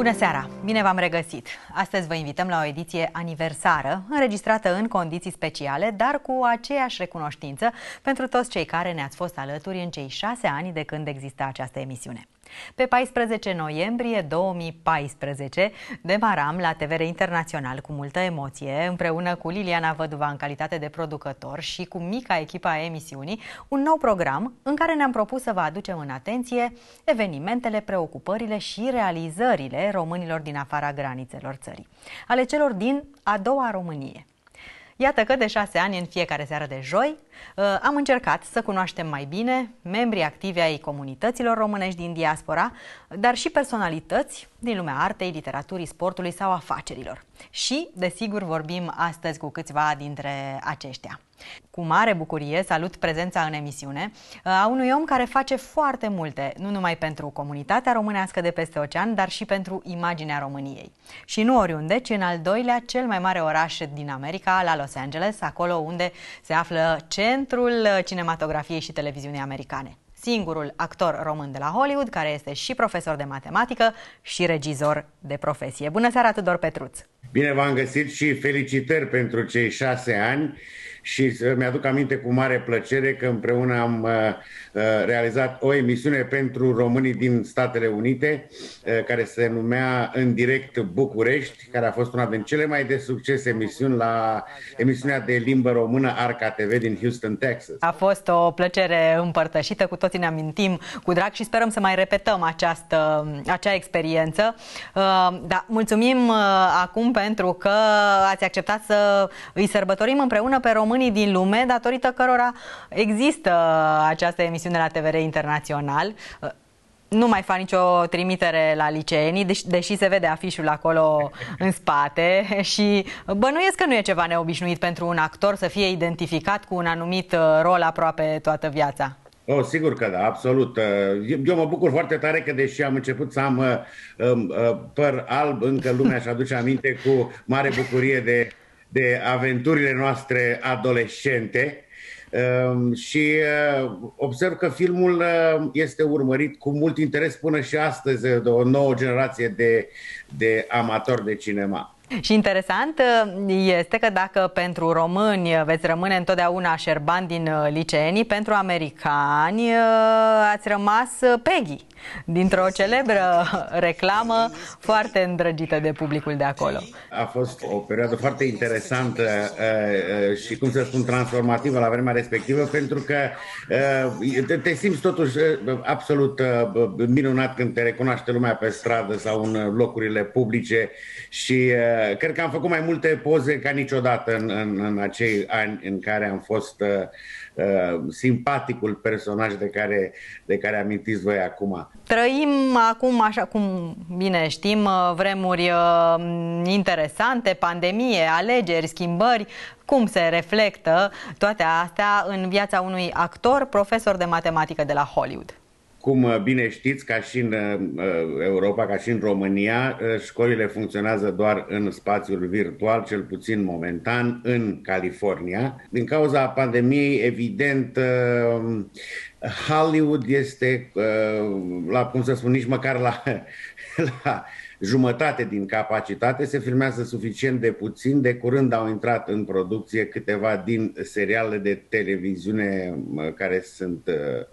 Bună seara! Bine v-am regăsit! Astăzi vă invităm la o ediție aniversară, înregistrată în condiții speciale, dar cu aceeași recunoștință pentru toți cei care ne-ați fost alături în cei 6 ani de când exista această emisiune. Pe 14 noiembrie 2014 demaram la TVR Internațional cu multă emoție, împreună cu Liliana Văduva în calitate de producător și cu mica echipa a emisiunii, un nou program în care ne-am propus să vă aducem în atenție evenimentele, preocupările și realizările românilor din afara granițelor țării, ale celor din a doua Românie. Iată că de 6 ani, în fiecare seară de joi, am încercat să cunoaștem mai bine membrii activi ai comunităților românești din diaspora, dar și personalități din lumea artei, literaturii, sportului sau afacerilor. Și, desigur, vorbim astăzi cu câțiva dintre aceștia. Cu mare bucurie salut prezența în emisiune a unui om care face foarte multe, nu numai pentru comunitatea românească de peste ocean, dar și pentru imaginea României. Și nu oriunde, ci în al doilea cel mai mare oraș din America, la Los Angeles, acolo unde se află centrul cinematografiei și televiziunii americane. Singurul actor român de la Hollywood, care este și profesor de matematică și regizor de profesie. Bună seara, Tudor Petruț! Bine v-am găsit și felicitări pentru cei 6 ani. Și mi-aduc aminte cu mare plăcere că împreună am realizat o emisiune pentru românii din Statele Unite, care se numea În direct București, care a fost una din cele mai de succes emisiuni la emisiunea de limbă română Arca TV din Houston, Texas. A fost o plăcere împărtășită, cu toții ne amintim cu drag și sperăm să mai repetăm acea experiență. Da, mulțumim acum pentru că ați acceptat să îi sărbătorim împreună pe românii din lume, datorită cărora există această emisiune la TVR Internațional. Nu mai fac nicio trimitere la liceenii, deși se vede afișul acolo în spate și bănuiesc că nu e ceva neobișnuit pentru un actor să fie identificat cu un anumit rol aproape toată viața. Oh, sigur că da, absolut. Eu mă bucur foarte tare că, deși am început să am păr alb, încă lumea își aduce aminte cu mare bucurie de aventurile noastre adolescente și observ că filmul este urmărit cu mult interes până și astăzi de o nouă generație de amatori de cinema. Și interesant este că dacă pentru români veți rămâne întotdeauna șerban din liceenii, pentru americani ați rămas Peggy, dintr-o celebră reclamă foarte îndrăgită de publicul de acolo. A fost o perioadă foarte interesantă și, cum să spun, transformativă la vremea respectivă, pentru că te simți totuși absolut minunat când te recunoaște lumea pe stradă sau în locurile publice și cred că am făcut mai multe poze ca niciodată în acei ani în care am fost simpaticul personaj de care amintiți voi acum. Trăim acum, așa cum bine știm, vremuri interesante, pandemie, alegeri, schimbări. Cum se reflectă toate astea în viața unui actor, profesor de matematică de la Hollywood? Cum bine știți, ca și în Europa, ca și în România, școlile funcționează doar în spațiul virtual, cel puțin momentan, în California. Din cauza pandemiei, evident, Hollywood este, cum să spun, nici măcar la jumătate din capacitate, se filmează suficient de puțin. De curând au intrat în producție câteva din serialele de televiziune care sunt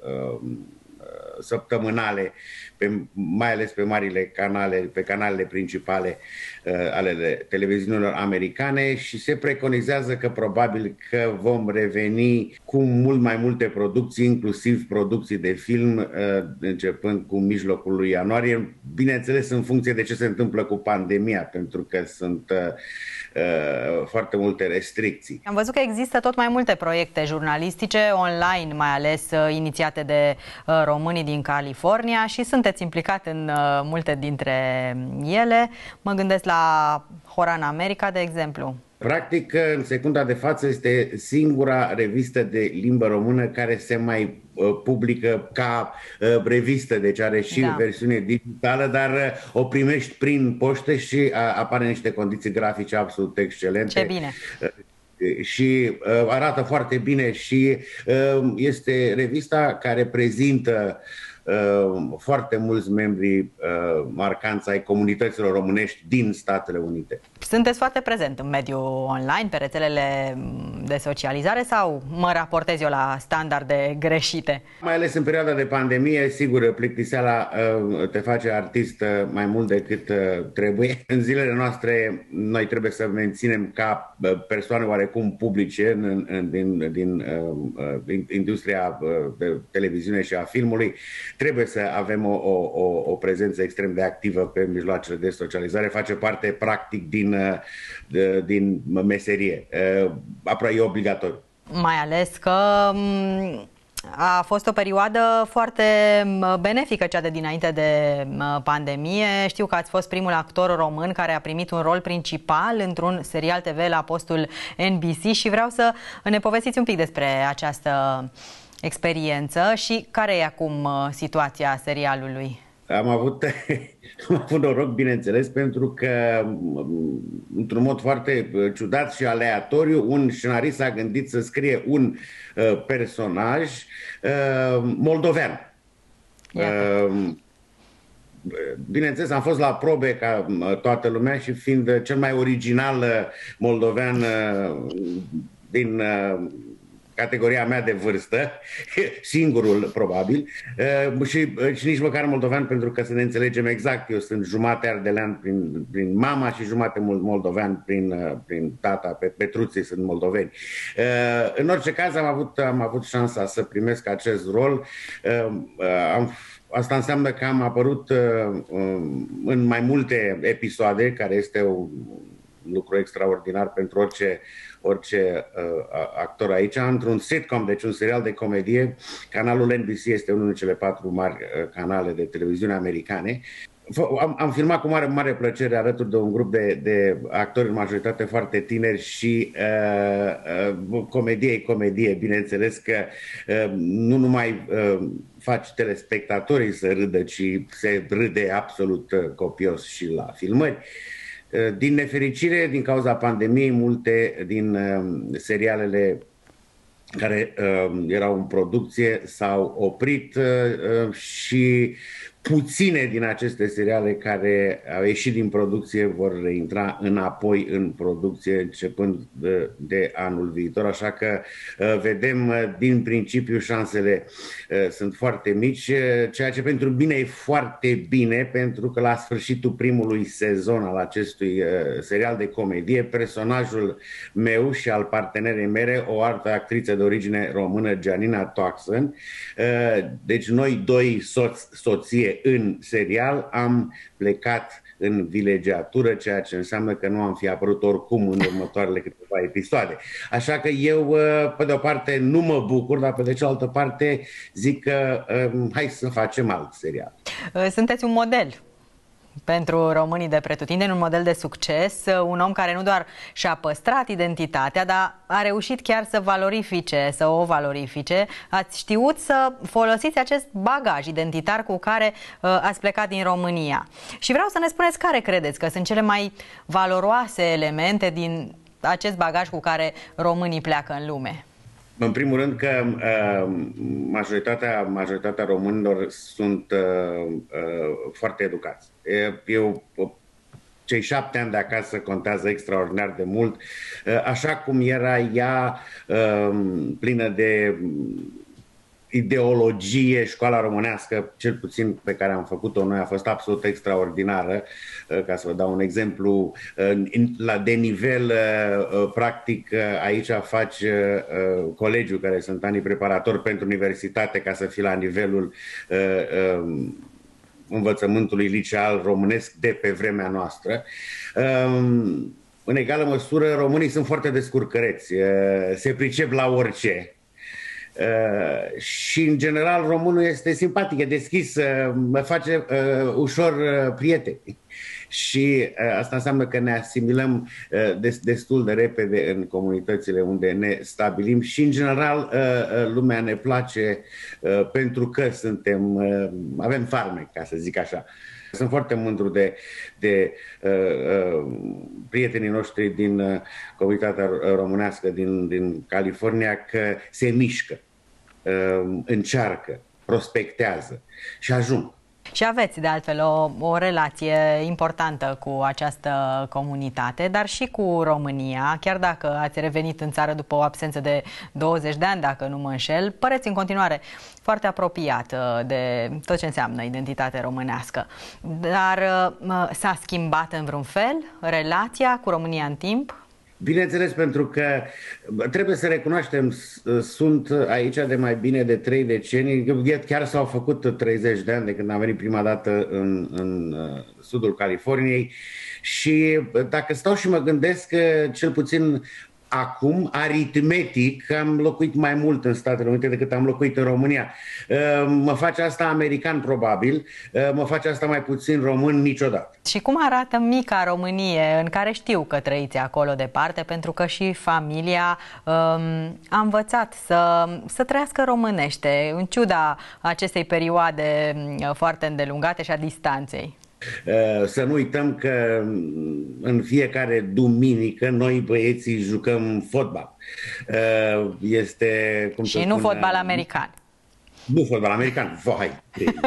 săptămânale, mai ales pe marile canale, pe canalele principale ale televiziunilor americane, și se preconizează că probabil că vom reveni cu mult mai multe producții, inclusiv producții de film, începând cu mijlocul lui ianuarie, bineînțeles în funcție de ce se întâmplă cu pandemia, pentru că sunt foarte multe restricții. Am văzut că există tot mai multe proiecte jurnalistice, online mai ales, inițiate de românii din California și sunteți implicat în multe dintre ele. Mă gândesc la Hora în America, de exemplu. Practic, în secunda de față, este singura revistă de limbă română care se mai publică ca revistă, deci are și versiune digitală, dar o primești prin poștă și apare niște condiții grafice absolut excelente. Ce bine! Și arată foarte bine și este revista care prezintă foarte mulți membri marcanți ai comunităților românești din Statele Unite. Sunteți foarte prezent în mediul online, pe rețelele de socializare, sau mă raportez eu la standarde greșite? Mai ales în perioada de pandemie, sigur, plictiseala te face artist mai mult decât trebuie. În zilele noastre noi trebuie să menținem ca persoane oarecum publice din industria de televiziune și a filmului. Trebuie să avem o prezență extrem de activă pe mijloacele de socializare. Face parte practic din meserie. Aproape e obligatoriu. Mai ales că a fost o perioadă foarte benefică, cea de dinainte de pandemie. Știu că ați fost primul actor român care a primit un rol principal într-un serial TV la postul NBC și vreau să ne povestiți un pic despre această experiență și care e acum situația serialului. Am avut noroc, bineînțeles, pentru că, într-un mod foarte ciudat și aleatoriu, un scenarist s-a gândit să scrie un personaj moldovean. Bineînțeles, am fost la probe ca toată lumea și fiind cel mai original moldovean din categoria mea de vârstă, singurul probabil, și nici măcar moldovean, pentru că să ne înțelegem exact, eu sunt jumate ardelean prin mama și jumate moldovean prin tata, Petruții sunt moldoveni. În orice caz am avut șansa să primesc acest rol. Asta înseamnă că am apărut în mai multe episoade, care este un lucru extraordinar pentru orice actor aici, într-un sitcom, deci un serial de comedie. Canalul NBC este unul din cele 4 mari canale de televiziune americane. Am filmat cu mare plăcere alături de un grup de actori, în majoritate foarte tineri, și comedie, bineînțeles că nu numai faci telespectatorii să râdă, ci se râde absolut copios și la filmări. Din nefericire, din cauza pandemiei, multe din serialele care erau în producție s-au oprit și puține din aceste seriale care au ieșit din producție vor reintra înapoi în producție începând de anul viitor, așa că vedem din principiu șansele sunt foarte mici, ceea ce pentru mine e foarte bine, pentru că la sfârșitul primului sezon al acestui serial de comedie, personajul meu și al partenerei mele, o altă actriță de origine română, Gianina Toaxen, deci noi doi soție în serial, am plecat în vilegiatură, ceea ce înseamnă că nu am fi apărut oricum în următoarele câteva episoade. Așa că eu, pe de o parte, nu mă bucur, dar pe de cealaltă parte zic că hai să facem alt serial. Sunteți un model pentru românii de pretutindeni, un model de succes, un om care nu doar și-a păstrat identitatea, dar a reușit chiar să o valorifice. Ați știut să folosiți acest bagaj identitar cu care ați plecat din România. Și vreau să ne spuneți care credeți că sunt cele mai valoroase elemente din acest bagaj cu care românii pleacă în lume. În primul rând că majoritatea românilor sunt foarte educați. Cei 7 ani de acasă contează extraordinar de mult. Așa cum era ea plină de ideologie, școala românească, cel puțin pe care am făcut-o noi, a fost absolut extraordinară. Ca să vă dau un exemplu, de nivel practic, aici faci colegiul, care sunt anii preparatori pentru universitate, ca să fii la nivelul învățământului liceal românesc de pe vremea noastră. În egală măsură, românii sunt foarte descurcăreți, se pricep la orice. Și în general românul este simpatic, e deschis, face ușor prieteni. Și asta înseamnă că ne asimilăm destul de repede în comunitățile unde ne stabilim și în general lumea ne place pentru că avem farmec, ca să zic așa. Sunt foarte mândru de prietenii noștri din comunitatea românească din California, că se mișcă, încearcă, prospectează și ajung. Și aveți, de altfel, o relație importantă cu această comunitate, dar și cu România. Chiar dacă ați revenit în țară după o absență de 20 de ani, dacă nu mă înșel, păreți în continuare foarte apropiat de tot ce înseamnă identitate românească. Dar s-a schimbat în vreun fel relația cu România în timp? Bineînțeles, pentru că trebuie să recunoaștem, sunt aici de mai bine de 3 decenii, chiar s-au făcut 30 de ani de când am venit prima dată în sudul Californiei și dacă stau și mă gândesc că cel puțin acum, aritmetic, am locuit mai mult în Statele Unite decât am locuit în România. Mă face asta american, probabil, mă face asta mai puțin român niciodată. Și cum arată mica Românie, în care știu că trăiți acolo departe, pentru că și familia a învățat să trăiască românește, în ciuda acestei perioade foarte îndelungate și a distanței? Să nu uităm că în fiecare duminică noi băieții jucăm fotbal. Este, cum și nu fotbal american. Nu fotbal american, vai!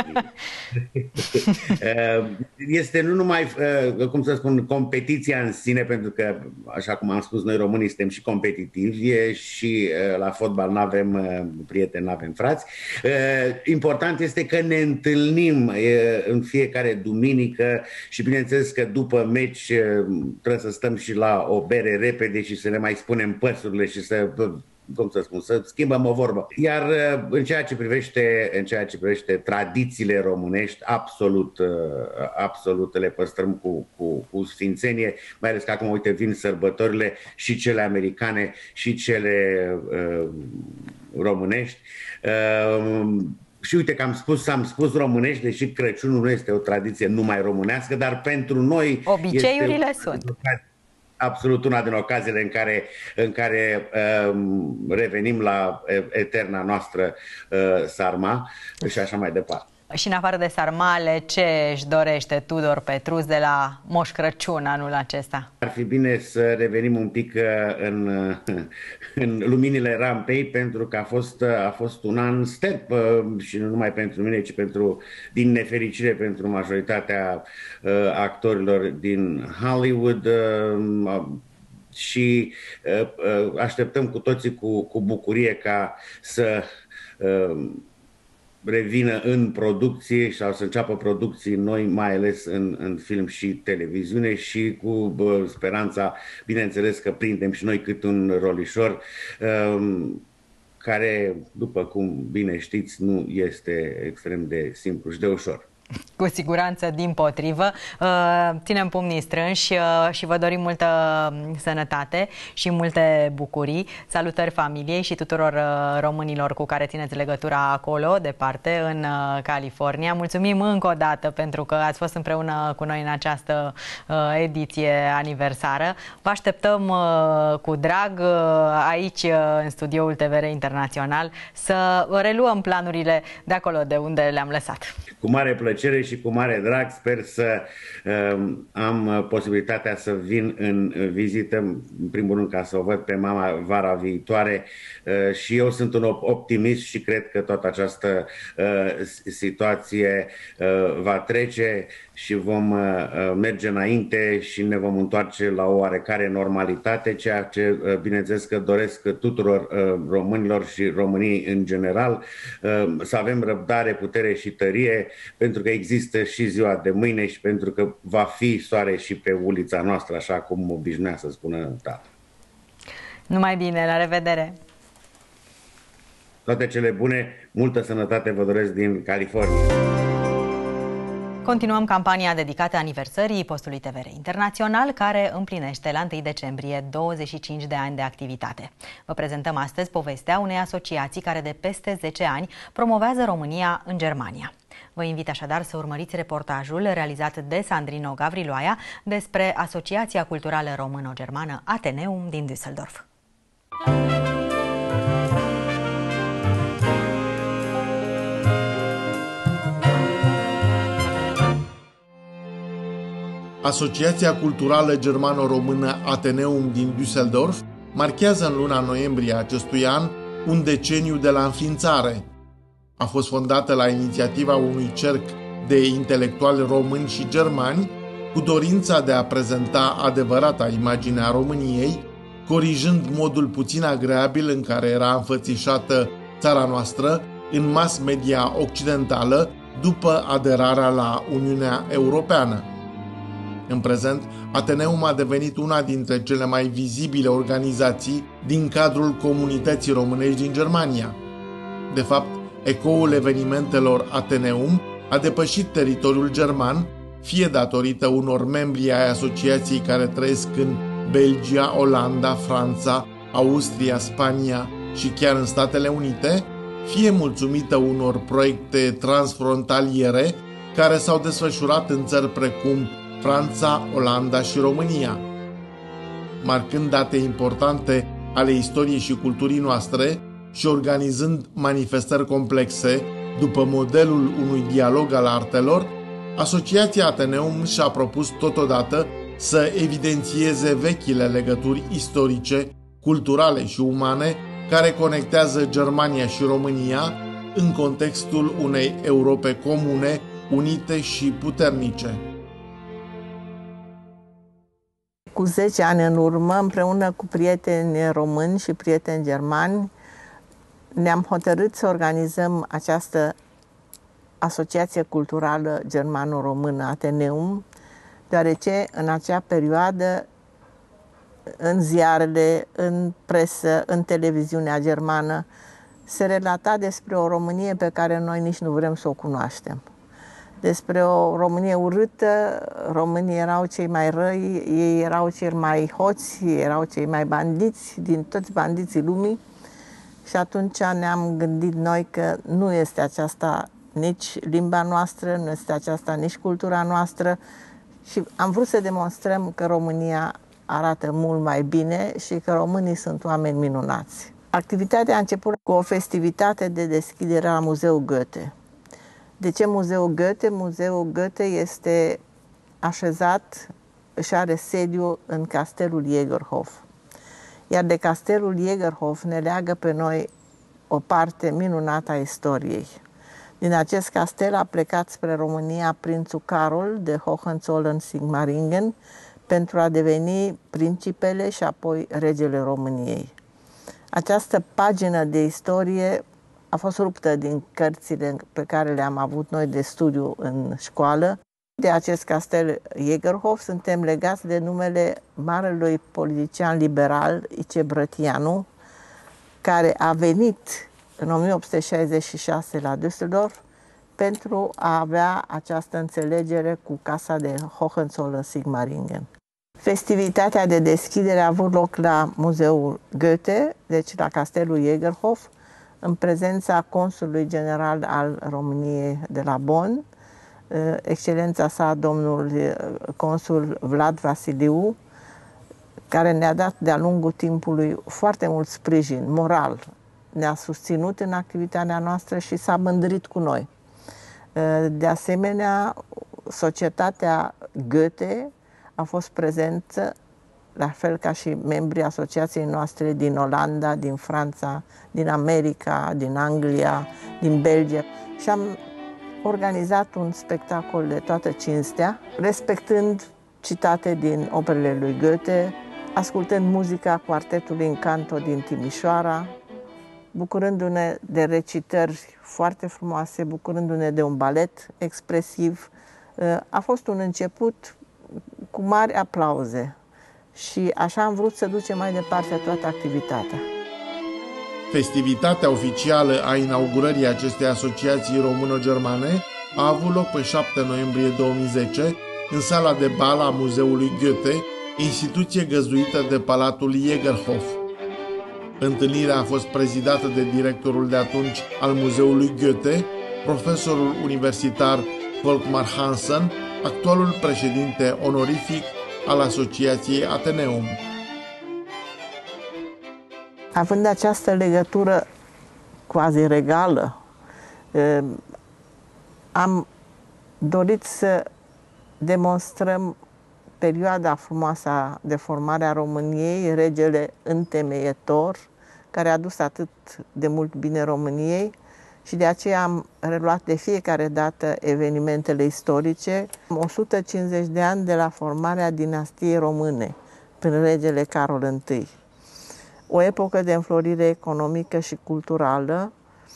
Este nu numai, cum să spun, competiția în sine, pentru că, așa cum am spus, noi românii suntem și competitivi și la fotbal nu avem prieteni, nu avem frați. Important este că ne întâlnim în fiecare duminică și bineînțeles că după meci trebuie să stăm și la o bere repede și să ne mai spunem părsurile și să... cum să spun, să schimbăm o vorbă. Iar în ceea ce privește tradițiile românești, absolut le păstrăm cu sfințenie, mai ales că acum, uite, vin sărbătorile și cele americane și cele românești. Și uite că am spus românești, deși Crăciunul nu este o tradiție numai românească, dar pentru noi obiceiurile sunt. Absolut una din ocaziile în care revenim la eterna noastră sarma și așa mai departe. Și în afară de sarmale, ce își dorește Tudor Petrus de la Moș Crăciun anul acesta? Ar fi bine să revenim un pic în luminile rampei, pentru că a fost un an sterp și nu numai pentru mine, ci din nefericire pentru majoritatea actorilor din Hollywood și așteptăm cu toții cu bucurie ca să revină în producție sau să înceapă producții noi, mai ales în film și televiziune și cu speranța, bineînțeles, că prindem și noi cât un rolișor care, după cum bine știți, nu este extrem de simplu și de ușor. Cu siguranță, dimpotrivă. Ținem pumnii strânși și vă dorim multă sănătate și multe bucurii. Salutări familiei și tuturor românilor cu care țineți legătura acolo, departe, în California. Mulțumim încă o dată pentru că ați fost împreună cu noi în această ediție aniversară. Vă așteptăm cu drag aici, în studioul TVR Internațional, să reluăm planurile de acolo de unde le-am lăsat. Cu mare plăcere și cu mare drag, sper să am posibilitatea să vin în vizită, în primul rând ca să o văd pe mama vara viitoare și eu sunt un optimist și cred că toată această situație va trece și vom merge înainte și ne vom întoarce la o oarecare normalitate, ceea ce bineînțeles că doresc tuturor românilor și României în general, să avem răbdare, putere și tărie, pentru că există și ziua de mâine și pentru că va fi soare și pe ulița noastră, așa cum obișnuia să spună tata. Numai bine, la revedere! Toate cele bune, multă sănătate vă doresc din California! Continuăm campania dedicată aniversării postului TVR Internațional, care împlinește la 1 decembrie 25 de ani de activitate. Vă prezentăm astăzi povestea unei asociații care de peste 10 ani promovează România în Germania. Vă invit așadar să urmăriți reportajul realizat de Sandrino Gavriloaia despre Asociația Culturală Româno-Germană Ateneum din Düsseldorf. Asociația Culturală Germano-Română Ateneum din Düsseldorf marchează în luna noiembrie acestui an un deceniu de la înființare. A fost fondată la inițiativa unui cerc de intelectuali români și germani cu dorința de a prezenta adevărata imagine a României, corijând modul puțin agreabil în care era înfățișată țara noastră în mass media occidentală după aderarea la Uniunea Europeană. În prezent, Ateneum a devenit una dintre cele mai vizibile organizații din cadrul comunității românești din Germania. De fapt, ecoul evenimentelor Ateneum a depășit teritoriul german, fie datorită unor membri ai asociației care trăiesc în Belgia, Olanda, Franța, Austria, Spania și chiar în Statele Unite, fie mulțumită unor proiecte transfrontaliere care s-au desfășurat în țări precum Franța, Olanda și România. Marcând date importante ale istoriei și culturii noastre și organizând manifestări complexe după modelul unui dialog al artelor, Asociația Ateneum și-a propus totodată să evidențieze vechile legături istorice, culturale și umane care conectează Germania și România în contextul unei Europe comune, unite și puternice. Cu 10 ani în urmă, împreună cu prieteni români și prieteni germani, ne-am hotărât să organizăm această asociație culturală germano-română Ateneum, deoarece în acea perioadă, în ziarele, în presă, în televiziunea germană, se relata despre o Românie pe care noi nici nu vrem să o cunoaștem. Despre o Românie urâtă, românii erau cei mai răi, ei erau cei mai hoți, erau cei mai bandiți din toți bandiții lumii. Și atunci ne-am gândit noi că nu este aceasta nici limba noastră, nu este aceasta nici cultura noastră și am vrut să demonstrăm că România arată mult mai bine și că românii sunt oameni minunați. Activitatea a început cu o festivitate de deschidere la Muzeul Goethe. De ce Muzeul Goethe? Muzeul Goethe este așezat, își are sediu în castelul Jägerhof. Iar de castelul Jägerhof ne leagă pe noi o parte minunată a istoriei. Din acest castel a plecat spre România prințul Carol de Hohenzollern-Sigmaringen pentru a deveni principele și apoi regele României. Această pagină de istorie a fost ruptă din cărțile pe care le-am avut noi de studiu în școală. De acest castel Jägerhof suntem legați de numele marelui politician liberal I.C. Brătianu, care a venit în 1866 la Düsseldorf pentru a avea această înțelegere cu casa de Hohenzollern-Sigmaringen. Festivitatea de deschidere a avut loc la Muzeul Goethe, deci la castelul Jägerhof, în prezența consulului general al României de la Bonn, excelența sa, domnul consul Vlad Vasiliu, care ne-a dat de-a lungul timpului foarte mult sprijin moral. Ne-a susținut în activitatea noastră și s-a mândrit cu noi. De asemenea, societatea Goethe a fost prezentă, la fel ca și membrii asociației noastre din Olanda, din Franța, din America, din Anglia, din Belgia și am organizat un spectacol de toată cinstea, respectând citate din operele lui Goethe, ascultând muzica quartetului în canto din Timișoara, bucurându-ne de recitări foarte frumoase, bucurându-ne de un balet expresiv. A fost un început cu mari aplauze și așa am vrut să ducem mai departe toată activitatea. Festivitatea oficială a inaugurării acestei asociații româno-germane a avut loc pe 7 noiembrie 2010 în sala de bal a Muzeului Goethe, instituție găzduită de Palatul Jägerhof. Întâlnirea a fost prezidată de directorul de atunci al Muzeului Goethe, profesorul universitar Volkmar Hansen, actualul președinte onorific al Asociației Ateneum. Având această legătură quasi regală, am dorit să demonstrăm perioada frumoasă de formare a României, regele întemeietor, care a adus atât de mult bine României, și de aceea am reluat de fiecare dată evenimentele istorice. 150 de ani de la formarea dinastiei române prin regele Carol I. O epocă de înflorire economică și culturală.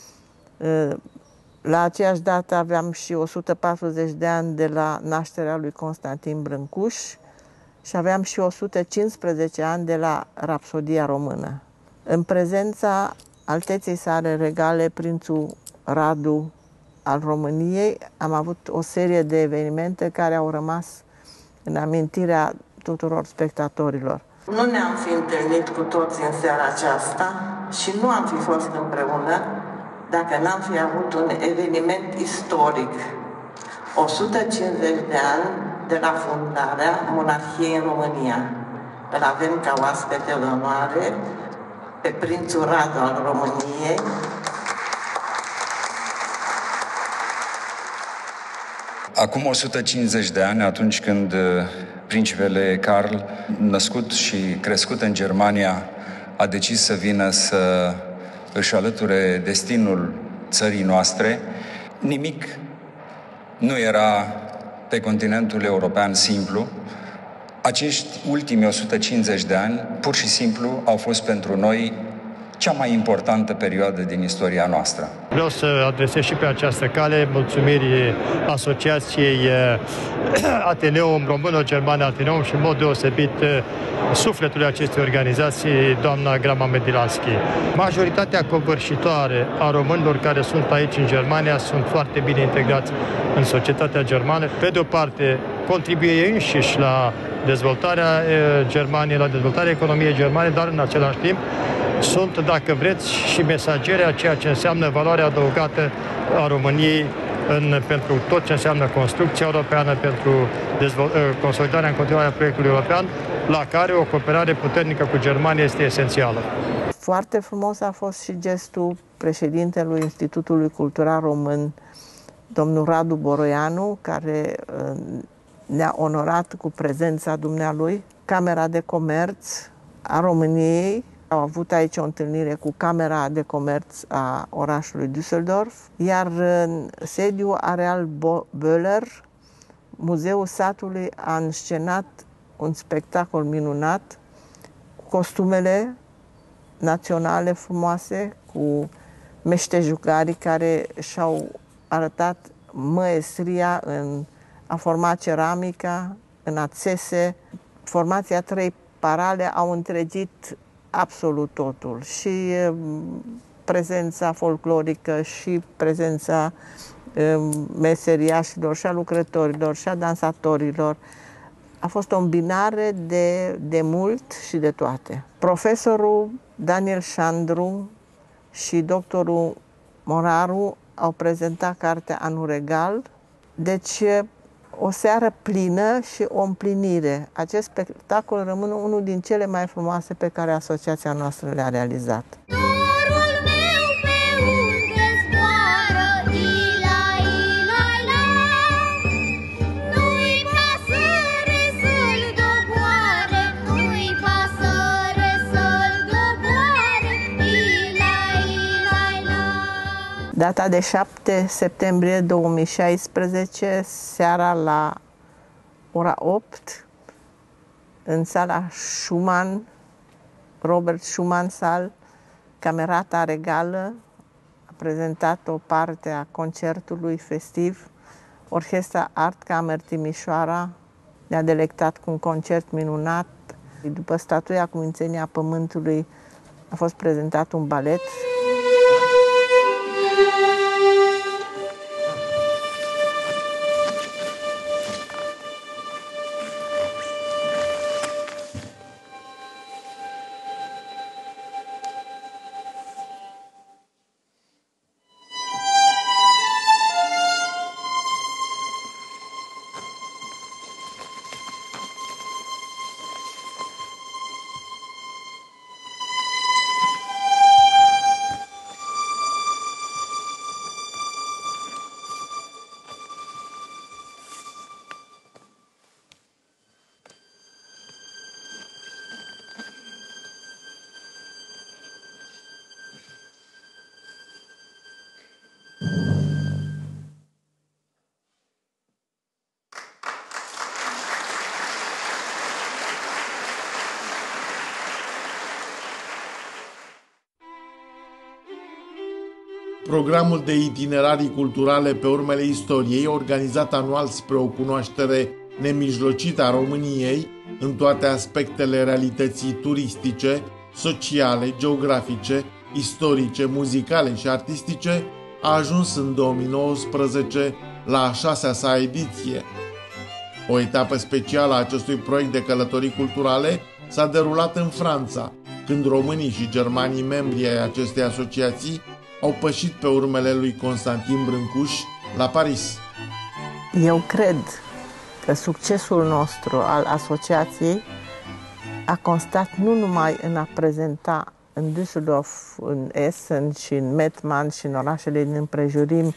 La aceeași dată aveam și 140 de ani de la nașterea lui Constantin Brâncuș și aveam și 115 ani de la Rapsodia română. În prezența Alteței sale regale, prințul Radu al României, am avut o serie de evenimente care au rămas în amintirea tuturor spectatorilor. Nu ne-am fi întâlnit cu toți în seara aceasta și nu am fi fost împreună dacă n-am fi avut un eveniment istoric. 150 de ani de la fundarea monarhiei în România. Îl avem ca oaspete de onoare pe prințul Radu al României. Acum 150 de ani, atunci când principele Carl, născut și crescut în Germania, a decis să vină să își alăture destinul țării noastre, nimic nu era pe continentul european simplu. Acești ultimi 150 de ani, pur și simplu, au fost pentru noi cea mai importantă perioadă din istoria noastră. Vreau să adresez și pe această cale mulțumiri Asociației Ateneum Româno-Germane Ateneum și în mod deosebit sufletului acestei organizații, doamna Grama Medilanski. Majoritatea covârșitoare a românilor care sunt aici în Germania sunt foarte bine integrați în societatea germană. Pe de o parte, contribuie ei înșiși la dezvoltarea Germaniei, la dezvoltarea economiei germane, dar în același timp sunt, dacă vreți, și mesageri a ceea ce înseamnă valoarea adăugată a României pentru tot ce înseamnă construcția europeană, pentru consolidarea în continuare a proiectului european, la care o cooperare puternică cu Germania este esențială. Foarte frumos a fost și gestul președintelui Institutului Cultural Român, domnul Radu Boroianu, care ne-a onorat cu prezența dumnealui. Camera de Comerț a României au avut aici o întâlnire cu Camera de Comerț a orașului Düsseldorf, iar în sediul Areal Böhler, Muzeul Satului a înscenat un spectacol minunat, cu costumele naționale frumoase, cu meștejugarii care și-au arătat măestria în a forma ceramica, în a țese. Formația 3 Parale au întregit absolut totul, și prezența folclorică, și prezența meseriașilor, și a lucrătorilor, și a dansatorilor. A fost o îmbinare de mult și de toate. Profesorul Daniel Șandru și doctorul Moraru au prezentat cartea Anul Regal, deci o seară plină și o împlinire. Acest spectacol rămâne unul din cele mai frumoase pe care asociația noastră le-a realizat. Data de 7 septembrie 2016, seara la ora 8, în sala Schumann, Robert Schumann Saal, Camerata Regală a prezentat o parte a concertului festiv. Orchestra Art Camera Timișoara ne-a delectat cu un concert minunat. După statuia Cumințenia Pământului a fost prezentat un balet. programul de itinerarii culturale pe urmele istoriei, organizat anual spre o cunoaștere nemijlocită a României în toate aspectele realității turistice, sociale, geografice, istorice, muzicale și artistice, a ajuns în 2019 la a 6-a sa ediție. O etapă specială a acestui proiect de călătorii culturale s-a derulat în Franța, când românii și germanii membri ai acestei asociații au pășit pe urmele lui Constantin Brâncuș la Paris. Eu cred că succesul nostru al asociației a constat nu numai în a prezenta în Düsseldorf, în Essen și în Mettmann și în orașele din împrejurim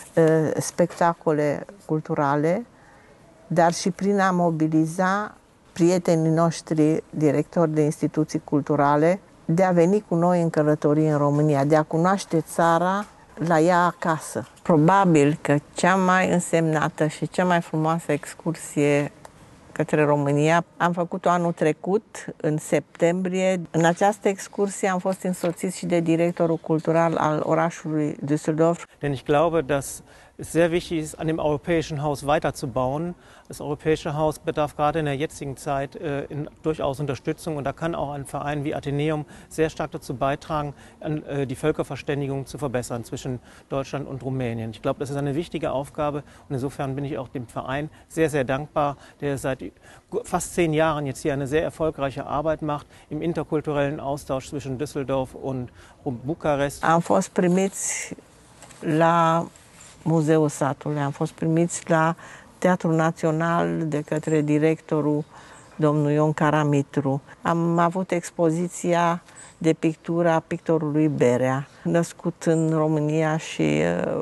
spectacole culturale, dar și prin a mobiliza prietenii noștri directori de instituții culturale de a veni cu noi în călătorie în România, de a cunoaște țara la ea acasă. Probabil că cea mai însemnată și cea mai frumoasă excursie către România am făcut-o anul trecut, în septembrie. În această excursie am fost însoțit și de directorul cultural al orașului Düsseldorf. Denn ich glaube, dass es sehr wichtig ist, an dem Europäischen Haus weiterzubauen. Das Europäische Haus bedarf gerade in der jetzigen Zeit durchaus Unterstützung und da kann auch ein Verein wie Atheneum sehr stark dazu beitragen, die Völkerverständigung zu verbessern zwischen Deutschland und Rumänien. Ich glaube, das ist eine wichtige Aufgabe und insofern bin ich auch dem Verein sehr, sehr dankbar, der seit fast 10 Jahren jetzt hier eine sehr erfolgreiche Arbeit macht im interkulturellen Austausch zwischen Düsseldorf und Bukarest. Am fost primiți la Muzeul Satului, am fost primiți la Teatrul Național de către directorul domnul Ion Caramitru. Am avut expoziția de pictură a pictorului Berea, născut în România și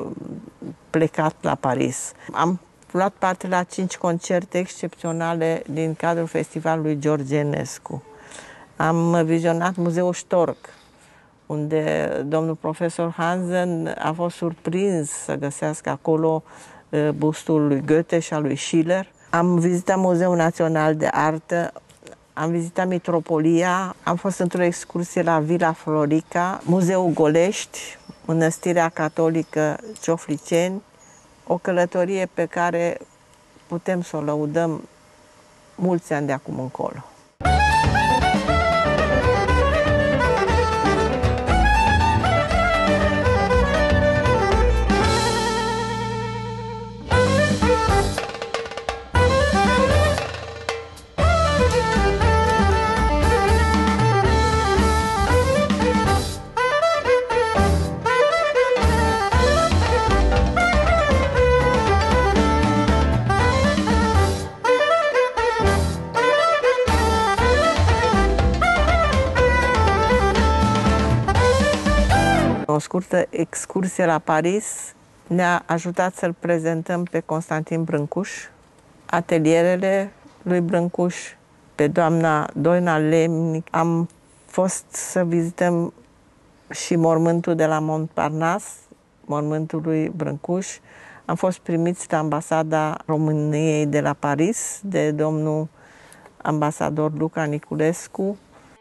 plecat la Paris. Am luat parte la 5 concerte excepționale din cadrul festivalului George Enescu. Am vizionat Muzeul Stork, unde domnul profesor Hansen a fost surprins să găsească acolo bustul lui Goethe și al lui Schiller. Am vizitat Muzeul Național de Artă, am vizitat Mitropolia, am fost într-o excursie la Vila Florica, Muzeul Golești, Mănăstirea Catolică Ciofliceni, o călătorie pe care putem să o lăudăm mulți ani de acum încolo. O scurtă excursie la Paris ne-a ajutat să-l prezentăm pe Constantin Brâncuș, atelierele lui Brâncuș, pe doamna Doina Lemnic. Am fost să vizităm și mormântul de la Montparnasse, mormântul lui Brâncuș. Am fost primiți la ambasada României de la Paris de domnul ambasador Luca Niculescu.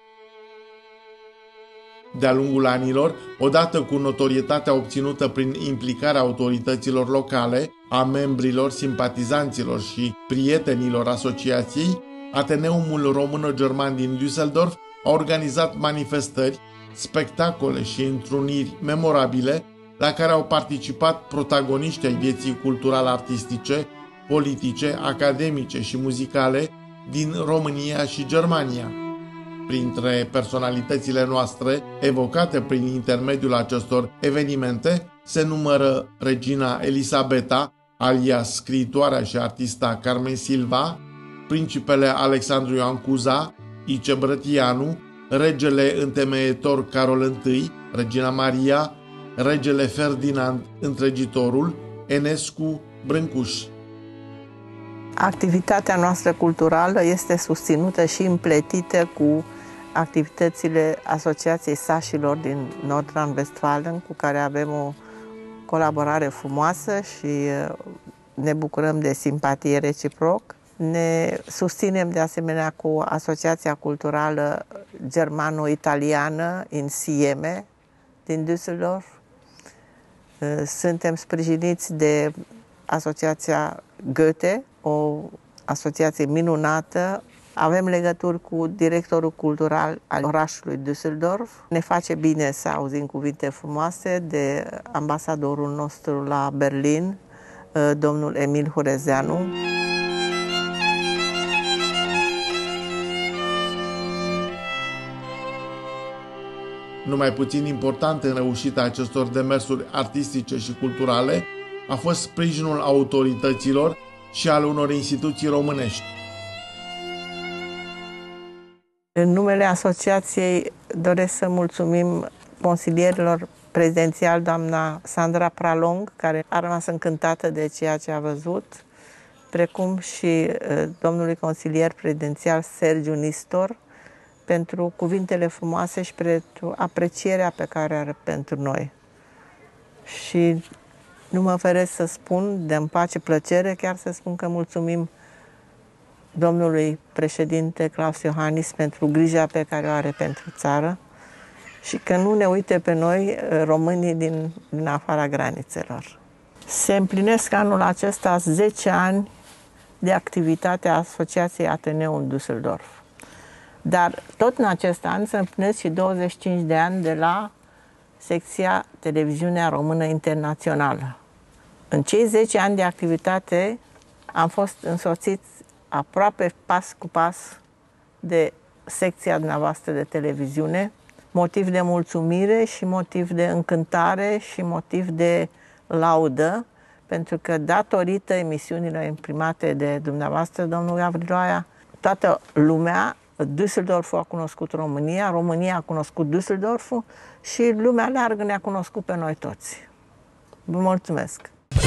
De-a lungul anilor, odată cu notorietatea obținută prin implicarea autorităților locale, a membrilor, simpatizanților și prietenilor asociației, Ateneumul Româno-German din Düsseldorf a organizat manifestări, spectacole și întruniri memorabile la care au participat protagoniști ai vieții cultural-artistice, politice, academice și muzicale din România și Germania. Printre personalitățile noastre, evocate prin intermediul acestor evenimente, se numără regina Elisabeta, alias scriitoarea și artista Carmen Silva, principele Alexandru Ioan Cuza, Ice Brătianu, regele întemeietor Carol I, regina Maria, regele Ferdinand Întregitorul, Enescu, Brâncuș. Activitatea noastră culturală este susținută și împletită cu activitățile Asociației Sașilor din Nordrhein-Westfalen, cu care avem o colaborare frumoasă și ne bucurăm de simpatie reciproc. Ne susținem de asemenea cu Asociația Culturală Germano-Italiană Insieme din Düsseldorf. Suntem sprijiniți de Asociația Goethe, o asociație minunată. Avem legături cu directorul cultural al orașului Düsseldorf. Ne face bine să auzim cuvinte frumoase de ambasadorul nostru la Berlin, domnul Emil Hurezeanu. Numai puțin important în reușita acestor demersuri artistice și culturale a fost sprijinul autorităților și al unor instituții românești. În numele asociației doresc să mulțumim consilierilor prezidențiali, doamna Sandra Pralong, care a rămas încântată de ceea ce a văzut, precum și domnului consilier prezidențial Sergiu Nistor, pentru cuvintele frumoase și pentru aprecierea pe care are pentru noi. Și nu mă feresc să spun, de-mi face plăcere chiar să spun că mulțumim domnului președinte Klaus Iohannis pentru grija pe care o are pentru țară și că nu ne uite pe noi, românii din afara granițelor. Se împlinesc anul acesta 10 ani de activitate a Asociației Ateneu în Düsseldorf. Dar tot în acest an se împlinesc și 25 de ani de la secția Televiziunea Română Internațională. În cei 10 ani de activitate am fost însoțiți aproape pas cu pas de secția dumneavoastră de televiziune, motiv de mulțumire și motiv de încântare și motiv de laudă, pentru că datorită emisiunilor imprimate de dumneavoastră, domnul Gavriloaia, toată lumea, Düsseldorful a cunoscut România, România a cunoscut Düsseldorful și lumea largă ne-a cunoscut pe noi toți. Vă mulțumesc!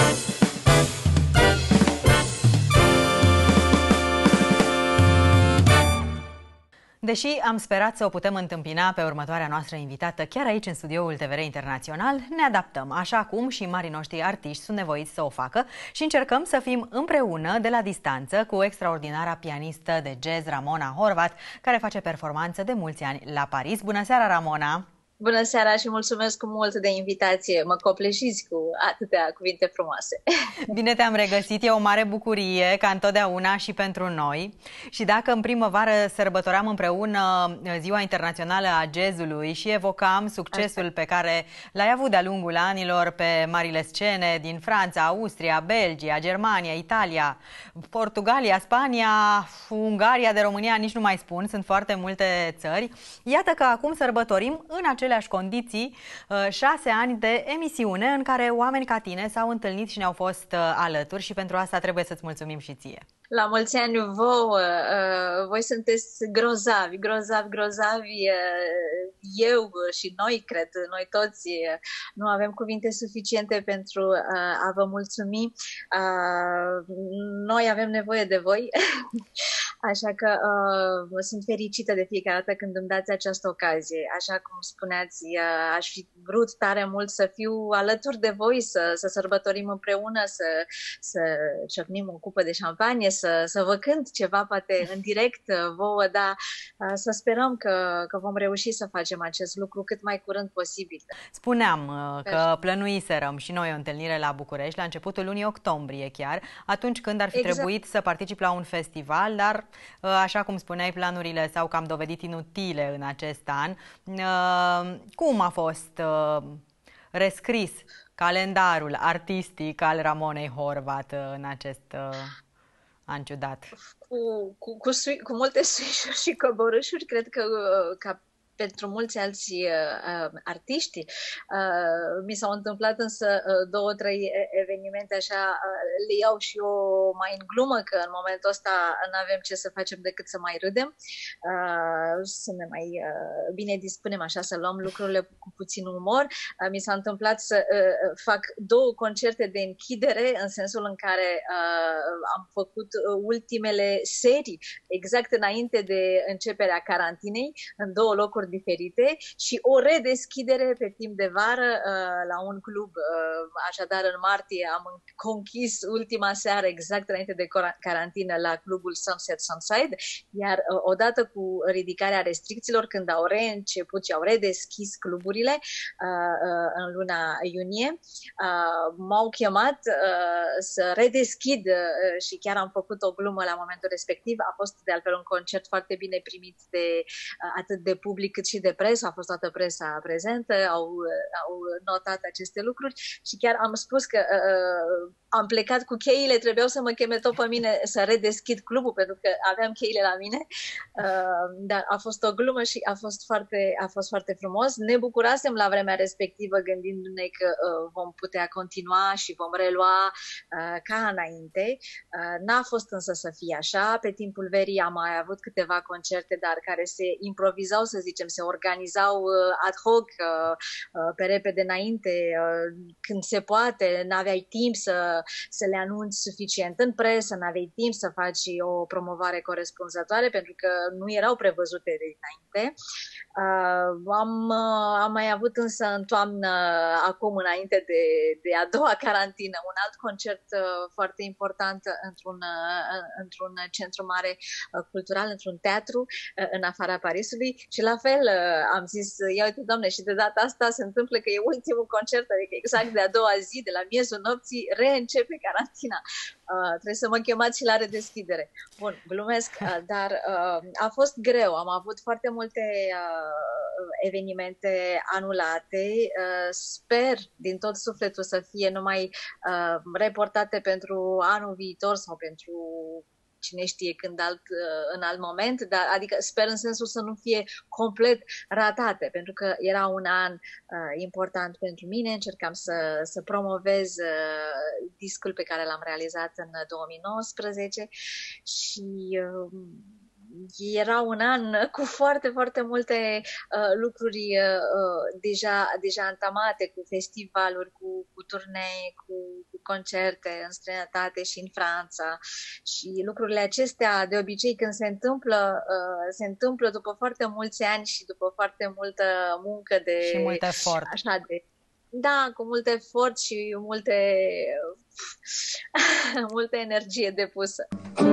Deși am sperat să o putem întâmpina pe următoarea noastră invitată chiar aici în studioul TVR Internațional, ne adaptăm, așa cum și marii noștri artiști sunt nevoiți să o facă și încercăm să fim împreună de la distanță cu extraordinara pianistă de jazz Ramona Horvat, care face performanță de mulți ani la Paris. Bună seara, Ramona! Bună seara și mulțumesc mult de invitație. Mă copleșiți cu atâtea cuvinte frumoase. Bine te-am regăsit, e o mare bucurie, ca întotdeauna și pentru noi. Și dacă în primăvară sărbătoream împreună Ziua Internațională a Jazzului și evocam succesul pe care l-ai avut de-a lungul anilor pe marile scene din Franța, Austria, Belgia, Germania, Italia, Portugalia, Spania, Ungaria, de România nici nu mai spun, sunt foarte multe țări. Iată că acum sărbătorim în aceleași condiții 6 ani de emisiune în care oameni ca tine s-au întâlnit și ne-au fost alături și pentru asta trebuie să-ți mulțumim și ție. La mulți ani vouă! Voi sunteți grozavi, grozavi, grozavi. Eu și noi, cred, noi toți nu avem cuvinte suficiente pentru a vă mulțumi. Noi avem nevoie de voi, așa că sunt fericită de fiecare dată când îmi dați această ocazie. Așa cum spuneați, aș fi vrut tare mult să fiu alături de voi, să sărbătorim împreună, să ciocnim o cupă de șampanie, să vă cânt ceva, poate în direct vouă, dar să sperăm că vom reuși să facem acest lucru cât mai curând posibil. Spuneam că plănuiserăm și noi o întâlnire la București la începutul lunii octombrie chiar, atunci când ar fi trebuit să particip la un festival, dar așa cum spuneai, planurile s-au cam dovedit inutile în acest an. Cum a fost rescris calendarul artistic al Ramonei Horvat în acest an ciudat? Cu multe suișuri și coborâșuri, cred că ca pentru mulți alți artiști. Mi s-au întâmplat însă 2-3 evenimente așa, le iau și eu mai în glumă, că în momentul ăsta nu avem ce să facem decât să mai râdem, să ne mai bine dispunem așa, să luăm lucrurile cu puțin umor. Mi s-a întâmplat să fac 2 concerte de închidere, în sensul în care am făcut ultimele serii exact înainte de începerea carantinei, în 2 locuri scopuri diferite și o redeschidere pe timp de vară la un club. Așadar, în martie am conchis ultima seară exact înainte de carantină la clubul Sunset Sunside, iar odată cu ridicarea restricțiilor, când au reînceput și au redeschis cluburile în luna iunie, m-au chemat să redeschid și chiar am făcut o glumă la momentul respectiv. A fost de altfel un concert foarte bine primit de atât de public cât și de presă. A fost toată presa prezentă, au notat aceste lucruri și chiar am spus că am plecat cu cheile, trebuiau să mă cheme tot pe mine să redeschid clubul pentru că aveam cheile la mine, dar a fost o glumă și a fost foarte frumos. Ne bucurasem la vremea respectivă gândindu-ne că vom putea continua și vom relua ca înainte. N-a fost însă să fie așa. Pe timpul verii am mai avut câteva concerte, dar care se improvizau, să zicem, se organizau ad hoc, pe repede înainte, când se poate, n-aveai timp să le anunți suficient în presă, n-aveai timp să faci o promovare corespunzătoare pentru că nu erau prevăzute de dinainte. Am mai avut însă în toamnă, acum înainte de a doua carantină, un alt concert foarte important într-un centru mare cultural, într-un teatru în afara Parisului și la fel am zis, ia uite Doamne, și de data asta se întâmplă că e ultimul concert, adică exact de a doua zi, de la miezul nopții, reîncepe carantina. Trebuie să mă chemați și la redeschidere. Bun, glumesc, dar a fost greu. Am avut foarte multe evenimente anulate. Sper din tot sufletul să fie numai reportate pentru anul viitor sau pentru cine știe când în alt moment, dar adică sper în sensul să nu fie complet ratate, pentru că era un an important pentru mine. Încercam să promovez discul pe care l-am realizat în 2019 și era un an cu foarte, foarte multe lucruri deja antamate, cu festivaluri, cu turnee, cu concerte în străinătate și în Franța. Și lucrurile acestea, de obicei, când se întâmplă după foarte mulți ani și după foarte multă muncă și mult efort. Așa da, cu mult efort și multă energie depusă.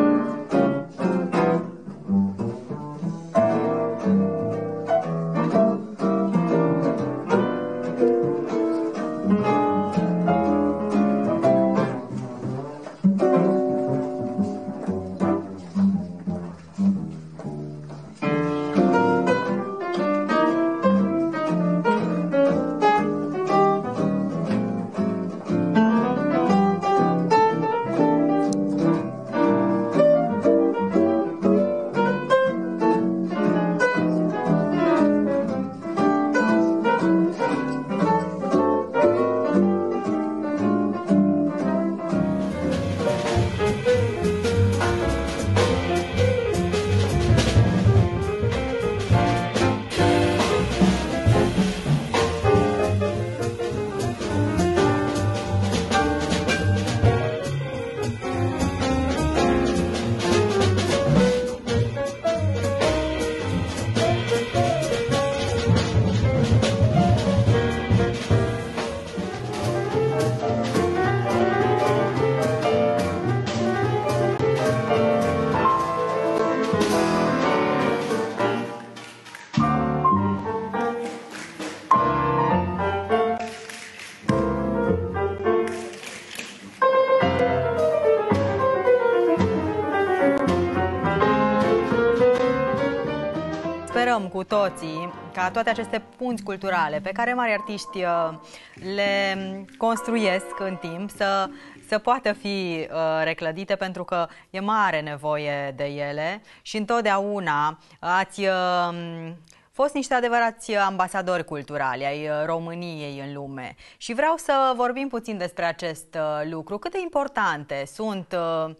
Sperăm cu toții ca toate aceste punți culturale pe care mari artiști le construiesc în timp să poată fi reclădite, pentru că e mare nevoie de ele și întotdeauna ați fost niște adevărați ambasadori culturali ai României în lume. Și vreau să vorbim puțin despre acest lucru. Cât de importante sunt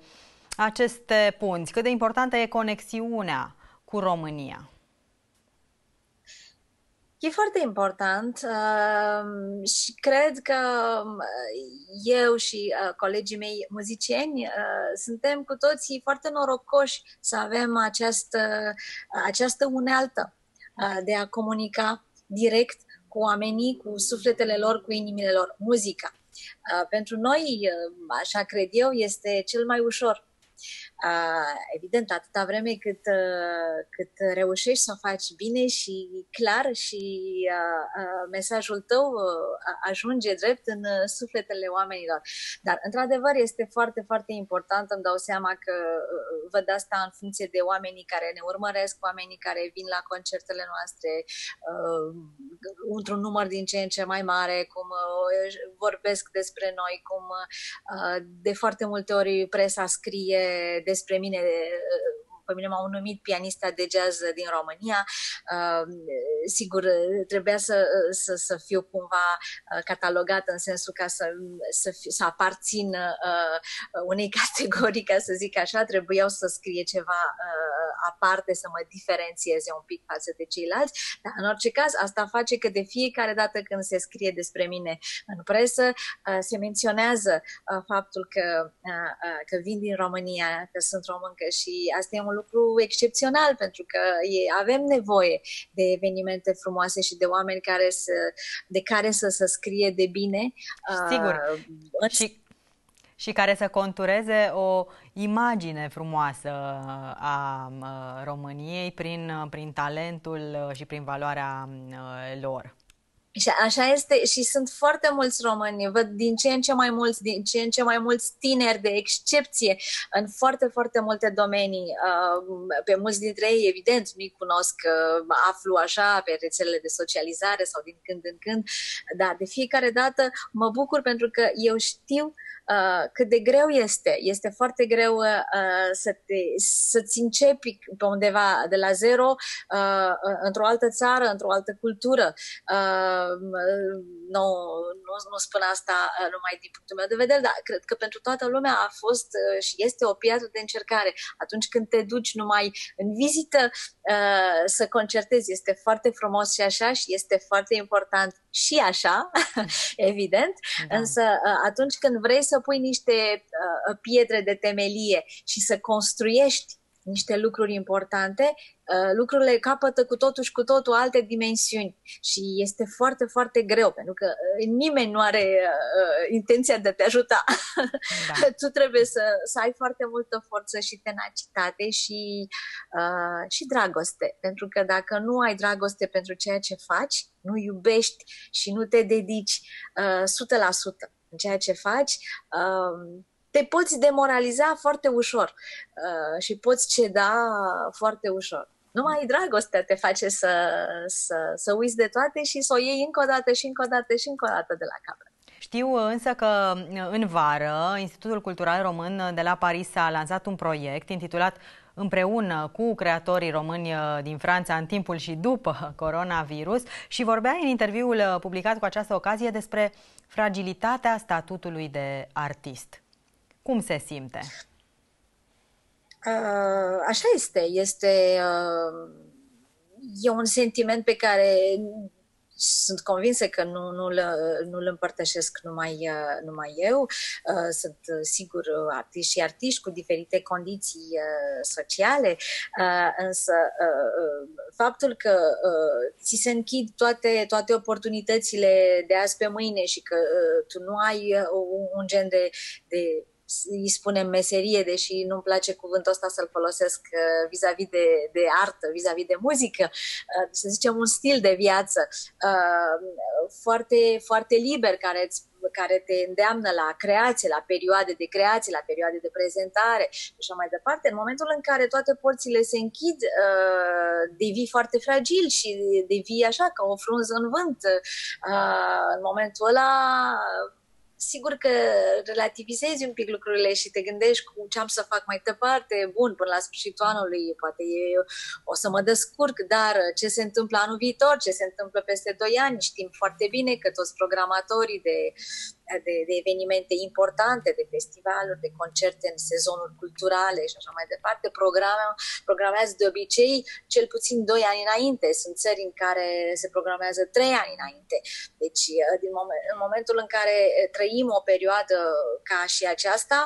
aceste punți? Cât de importantă e conexiunea cu România? E foarte important și cred că eu și colegii mei muzicieni suntem cu toții foarte norocoși să avem această unealtă. de a comunica direct cu oamenii, cu sufletele lor, cu inimile lor. Muzica. Pentru noi, așa cred eu, este cel mai ușor. Evident, atâta vreme cât reușești să o faci bine și clar și mesajul tău ajunge drept în sufletele oamenilor. Dar, într-adevăr, este foarte, foarte important. Îmi dau seama că văd asta în funcție de oamenii care ne urmăresc, oamenii care vin la concertele noastre într-un număr din ce în ce mai mare, cum vorbesc despre noi, cum de foarte multe ori presa scrie despre mine. Pe mine m-au numit pianista de jazz din România. Sigur, trebuia să fiu cumva catalogată în sensul ca să aparțin unei categorii, ca să zic așa. Trebuiau să scrie ceva aparte, să mă diferențieze un pic față de ceilalți. Dar în orice caz, asta face că de fiecare dată când se scrie despre mine în presă, se menționează faptul că vin din România, că sunt româncă, și asta e un lucru excepțional, pentru că avem nevoie de evenimente frumoase și de oameni de care să scrie de bine. Sigur. Și care să contureze o imagine frumoasă a României prin talentul și prin valoarea lor. Și așa este, și sunt foarte mulți români, văd din ce în ce mai mulți tineri de excepție în foarte, foarte multe domenii. Pe mulți dintre ei, evident, nu-i cunosc, aflu așa pe rețelele de socializare sau din când în când, dar de fiecare dată mă bucur, pentru că eu știu cât de greu este. Este foarte greu să-ți începi pe undeva de la zero, într-o altă țară, într-o altă cultură. Nu spun asta numai din punctul meu de vedere, dar cred că pentru toată lumea a fost și este o piatră de încercare. Atunci când te duci numai în vizită să concertezi, este foarte frumos și așa, și este foarte important și așa, evident, da. Însă atunci când vrei să pui niște pietre de temelie și să construiești niște lucruri importante, lucrurile capătă cu totul și cu totul alte dimensiuni și este foarte, foarte greu, pentru că nimeni nu are intenția de a te ajuta. Da. Tu trebuie să ai foarte multă forță și tenacitate și dragoste, pentru că dacă nu ai dragoste pentru ceea ce faci, nu iubești și nu te dedici 100% în ceea ce faci, te poți demoraliza foarte ușor și poți ceda foarte ușor. Numai dragostea te face să uiți de toate și să o iei încă o dată și încă o dată și încă o dată de la capăt. Știu însă că în vară Institutul Cultural Român de la Paris a lansat un proiect intitulat Împreună cu creatorii români din Franța în timpul și după coronavirus și vorbea în interviul publicat cu această ocazie despre fragilitatea statutului de artist. Cum se simte? Așa este. E un sentiment pe care sunt convinsă că nu-l împărtășesc numai eu. Sunt sigur artiști cu diferite condiții sociale, însă faptul că ți se închid toate oportunitățile de azi pe mâine și că tu nu ai un gen de îi spunem meserie, deși nu-mi place cuvântul ăsta să-l folosesc vis-a-vis de artă, vis-a-vis de muzică, să zicem un stil de viață foarte, foarte liber, care te îndeamnă la creație, la perioade de creație, la perioade de prezentare și așa mai departe. În momentul în care toate porțile se închid, devii foarte fragil și devii așa ca o frunză în vânt. În momentul ăla sigur că relativizezi un pic lucrurile și te gândești cu ce am să fac mai departe. Bun, până la sfârșitul anului poate o să mă descurc, dar ce se întâmplă anul viitor, ce se întâmplă peste 2 ani? Știm foarte bine că toți programatorii de evenimente importante, de festivaluri, de concerte în sezonuri culturale și așa mai departe, programează de obicei cel puțin 2 ani înainte. Sunt țări în care se programează 3 ani înainte. Deci, în momentul în care trăim o perioadă ca și aceasta,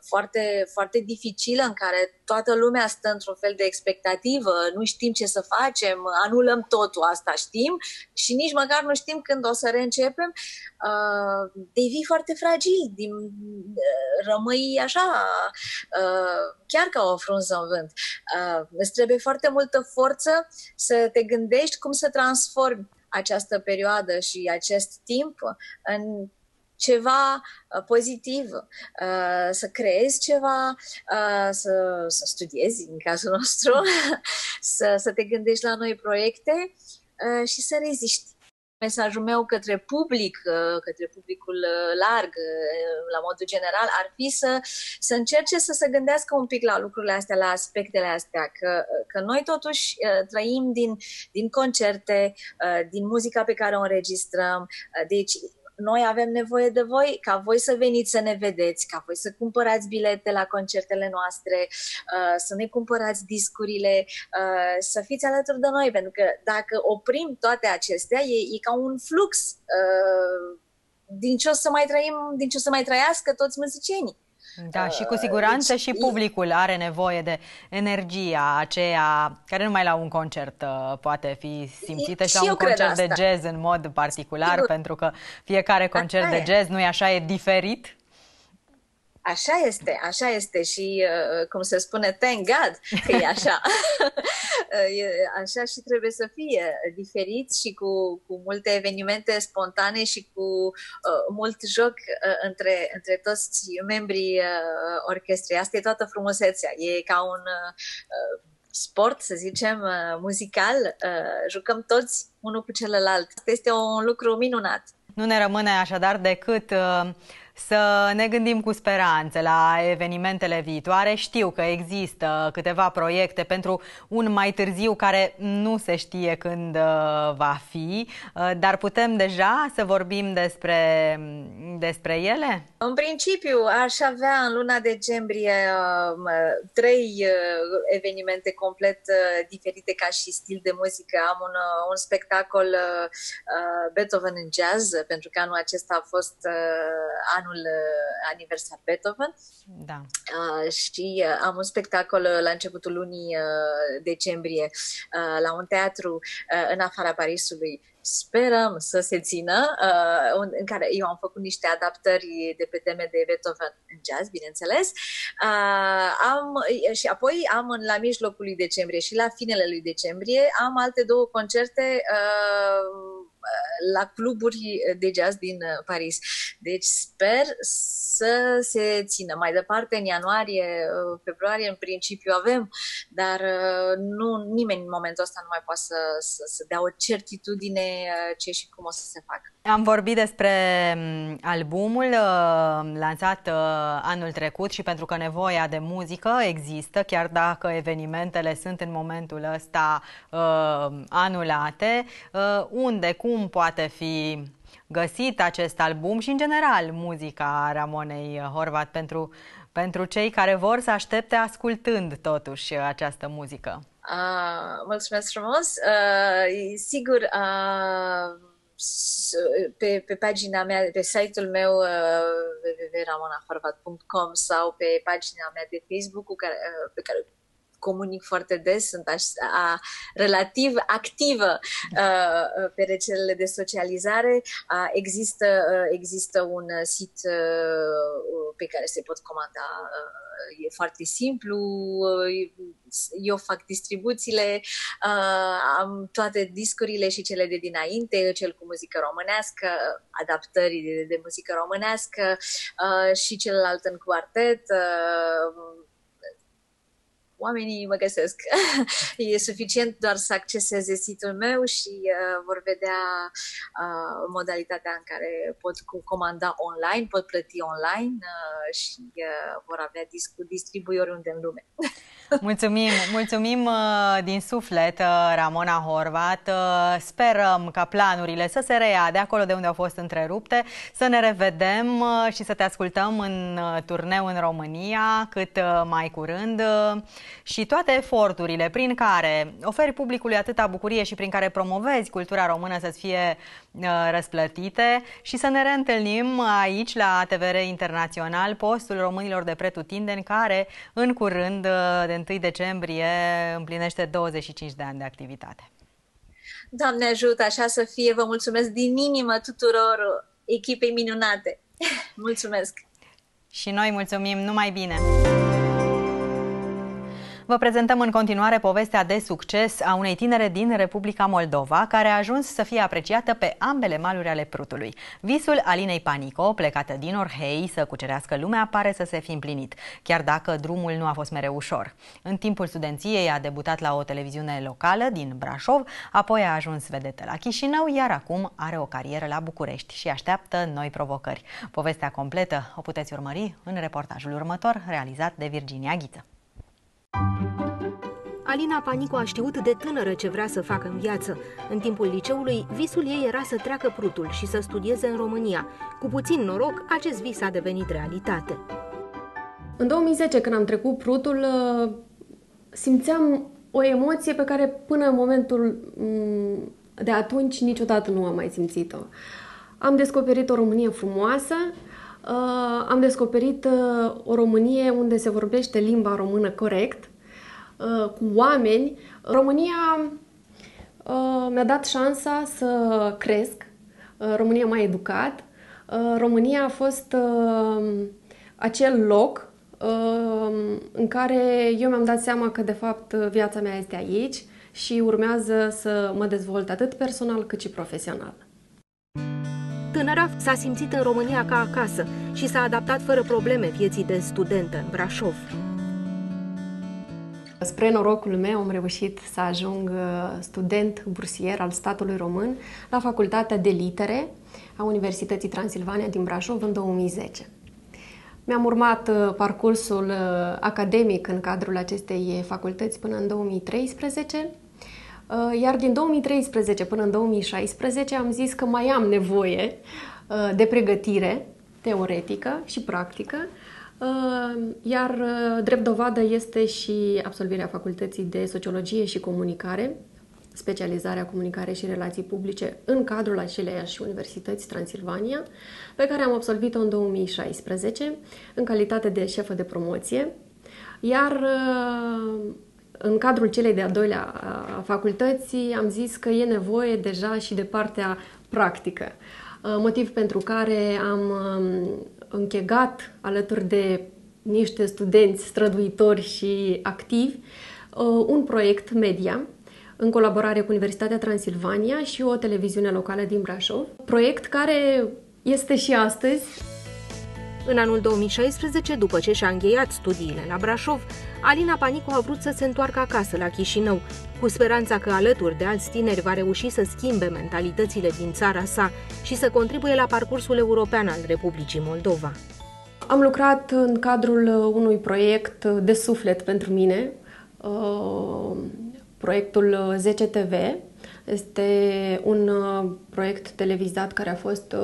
foarte, foarte dificilă, în care toată lumea stă într-un fel de expectativă, nu știm ce să facem, anulăm totul, asta știm, și nici măcar nu știm când o să reîncepem, devii foarte fragil, rămâi așa, chiar ca o frunză în vânt. Îți trebuie foarte multă forță să te gândești cum să transformi această perioadă și acest timp în ceva pozitiv, să creezi ceva, să studiezi, în cazul nostru, să te gândești la noi proiecte și să reziști. Mesajul meu către publicul larg, la modul general, ar fi să încerce să se gândească un pic la lucrurile astea, la aspectele astea, că noi totuși trăim din concerte, din muzica pe care o înregistrăm, deci noi avem nevoie de voi, ca voi să veniți să ne vedeți, ca voi să cumpărați bilete la concertele noastre, să ne cumpărați discurile, să fiți alături de noi, pentru că dacă oprim toate acestea, e ca un flux din ce o să mai trăiască toți muzicienii. Da, și cu siguranță și publicul are nevoie de energia aceea care numai la un concert poate fi simțită și la un concert de jazz în mod particular, pentru că fiecare concert de jazz, nu-i așa, e diferit? Așa este și, cum se spune, thank God că e așa. Așa și trebuie să fie, diferit și cu multe evenimente spontane și cu mult joc între toți membrii orchestrei. Asta e toată frumusețea. E ca un sport, să zicem, muzical. Jucăm toți unul cu celălalt. Asta este un lucru minunat. Nu ne rămâne așadar decât să ne gândim cu speranță la evenimentele viitoare. Știu că există câteva proiecte pentru un mai târziu care nu se știe când va fi, dar putem deja să vorbim despre ele? În principiu, aș avea în luna decembrie 3 evenimente complet diferite ca și stil de muzică. Am un spectacol Beethoven în jazz, pentru că anul acesta a fost anul aniversar Beethoven. Da. Și am un spectacol la începutul lunii decembrie la un teatru în afara Parisului. Sperăm să se țină, în care eu am făcut niște adaptări de pe teme de Beethoven în jazz, bineînțeles. Și apoi am la mijlocul lui decembrie și la finele lui decembrie am alte 2 concerte la cluburi de jazz din Paris. Deci sper să se țină. Mai departe, în ianuarie, februarie, în principiu avem, dar nimeni în momentul ăsta nu mai poate să dea o certitudine ce și cum o să se facă. Am vorbit despre albumul lansat anul trecut și pentru că nevoia de muzică există, chiar dacă evenimentele sunt în momentul ăsta anulate. Unde, cum poate fi găsit acest album și, în general, muzica Ramonei Horvat pentru cei care vor să aștepte ascultând totuși această muzică? Mulțumesc frumos! Sigur, pe pagina mea, pe site-ul meu www.ramonahorvat.com sau pe pagina mea de Facebook pe care comunic foarte des, sunt relativ activă pe rețelele de socializare. Există un sit pe care se pot comanda, e foarte simplu, eu fac distribuțiile, am toate discurile și cele de dinainte, cel cu muzică românească, adaptări de muzică românească și celălalt în quartet. Oamenii mă găsesc. E suficient doar să acceseze site-ul meu și vor vedea modalitatea în care pot comanda online, pot plăti online și vor avea distribui oriunde în lume. Mulțumim din suflet, Ramona Horvat. Sperăm ca planurile să se reia de acolo de unde au fost întrerupte, să ne revedem și să te ascultăm în turneu în România cât mai curând și toate eforturile prin care oferi publicului atâta bucurie și prin care promovezi cultura română să-ți fie răsplătite și să ne reîntâlnim aici la TVR Internațional, postul românilor de pretutindeni, care în curând, de 1 decembrie, împlinește 25 de ani de activitate. Doamne ajută, așa să fie. Vă mulțumesc din inimă tuturor echipei minunate. Mulțumesc! Și noi mulțumim, numai bine! Vă prezentăm în continuare povestea de succes a unei tinere din Republica Moldova, care a ajuns să fie apreciată pe ambele maluri ale Prutului. Visul Alinei Panico, plecată din Orhei să cucerească lumea, pare să se fi împlinit, chiar dacă drumul nu a fost mereu ușor. În timpul studenției a debutat la o televiziune locală din Brașov, apoi a ajuns vedetă la Chișinău, iar acum are o carieră la București și așteaptă noi provocări. Povestea completă o puteți urmări în reportajul următor, realizat de Virginia Ghiță. Alina Panico a știut de tânără ce vrea să facă în viață. În timpul liceului, visul ei era să treacă Prutul și să studieze în România. Cu puțin noroc, acest vis a devenit realitate. În 2010, când am trecut Prutul, simțeam o emoție pe care până în momentul de atunci niciodată nu am mai simțit-o. Am descoperit o Românie frumoasă, am descoperit o Românie unde se vorbește limba română corect, cu oameni. România mi-a dat șansa să cresc, România m-a educat, România a fost acel loc în care eu mi-am dat seama că de fapt viața mea este aici și urmează să mă dezvolt atât personal cât și profesional. Tânăra s-a simțit în România ca acasă și s-a adaptat fără probleme vieții de studentă în Brașov. Spre norocul meu am reușit să ajung student bursier al statului român la Facultatea de Litere a Universității Transilvania din Brașov în 2010. Mi-am urmat parcursul academic în cadrul acestei facultăți până în 2013, iar din 2013 până în 2016 am zis că mai am nevoie de pregătire teoretică și practică, iar drept dovadă este și absolvirea Facultății de Sociologie și Comunicare, specializarea Comunicare și Relații Publice în cadrul aceleiași Universități Transilvania, pe care am absolvit-o în 2016 în calitate de șefă de promoție, iar în cadrul celei de-a doilea facultății am zis că e nevoie deja și de partea practică, motiv pentru care am închegat alături de niște studenți străduitori și activi un proiect media în colaborare cu Universitatea Transilvania și o televiziune locală din Brașov, proiect care este și astăzi. În anul 2016, după ce și-a încheiat studiile la Brașov, Alina Panico a vrut să se întoarcă acasă la Chișinău, cu speranța că alături de alți tineri va reuși să schimbe mentalitățile din țara sa și să contribuie la parcursul european al Republicii Moldova. Am lucrat în cadrul unui proiect de suflet pentru mine, proiectul 10TV. Este un proiect televizat care a fost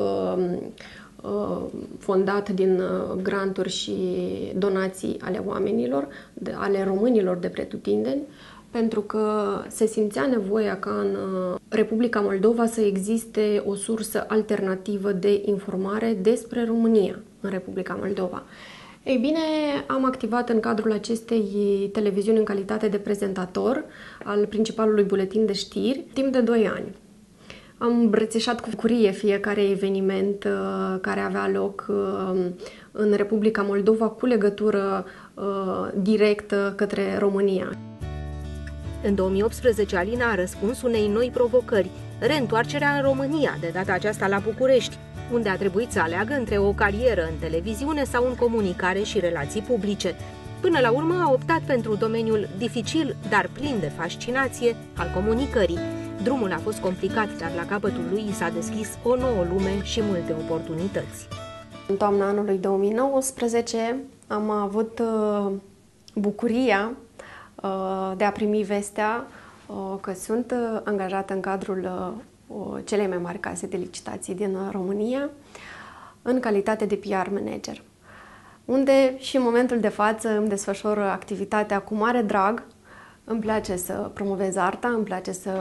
fondat din granturi și donații ale oamenilor, ale românilor de pretutindeni, pentru că se simțea nevoia ca în Republica Moldova să existe o sursă alternativă de informare despre România în Republica Moldova. Ei bine, am activat în cadrul acestei televiziuni în calitate de prezentator al principalului buletin de știri timp de 2 ani. Am îmbrățișat cu bucurie fiecare eveniment care avea loc în Republica Moldova cu legătură directă către România. În 2018, Alina a răspuns unei noi provocări, reîntoarcerea în România, de data aceasta la București, unde a trebuit să aleagă între o carieră în televiziune sau în comunicare și relații publice. Până la urmă a optat pentru domeniul dificil, dar plin de fascinație, al comunicării. Drumul a fost complicat, dar la capătul lui s-a deschis o nouă lume și multe oportunități. În toamna anului 2019 am avut bucuria de a primi vestea că sunt angajată în cadrul celei mai mari case de licitații din România în calitate de PR manager, unde și în momentul de față îmi desfășor activitatea cu mare drag. Îmi place să promovez arta, îmi place să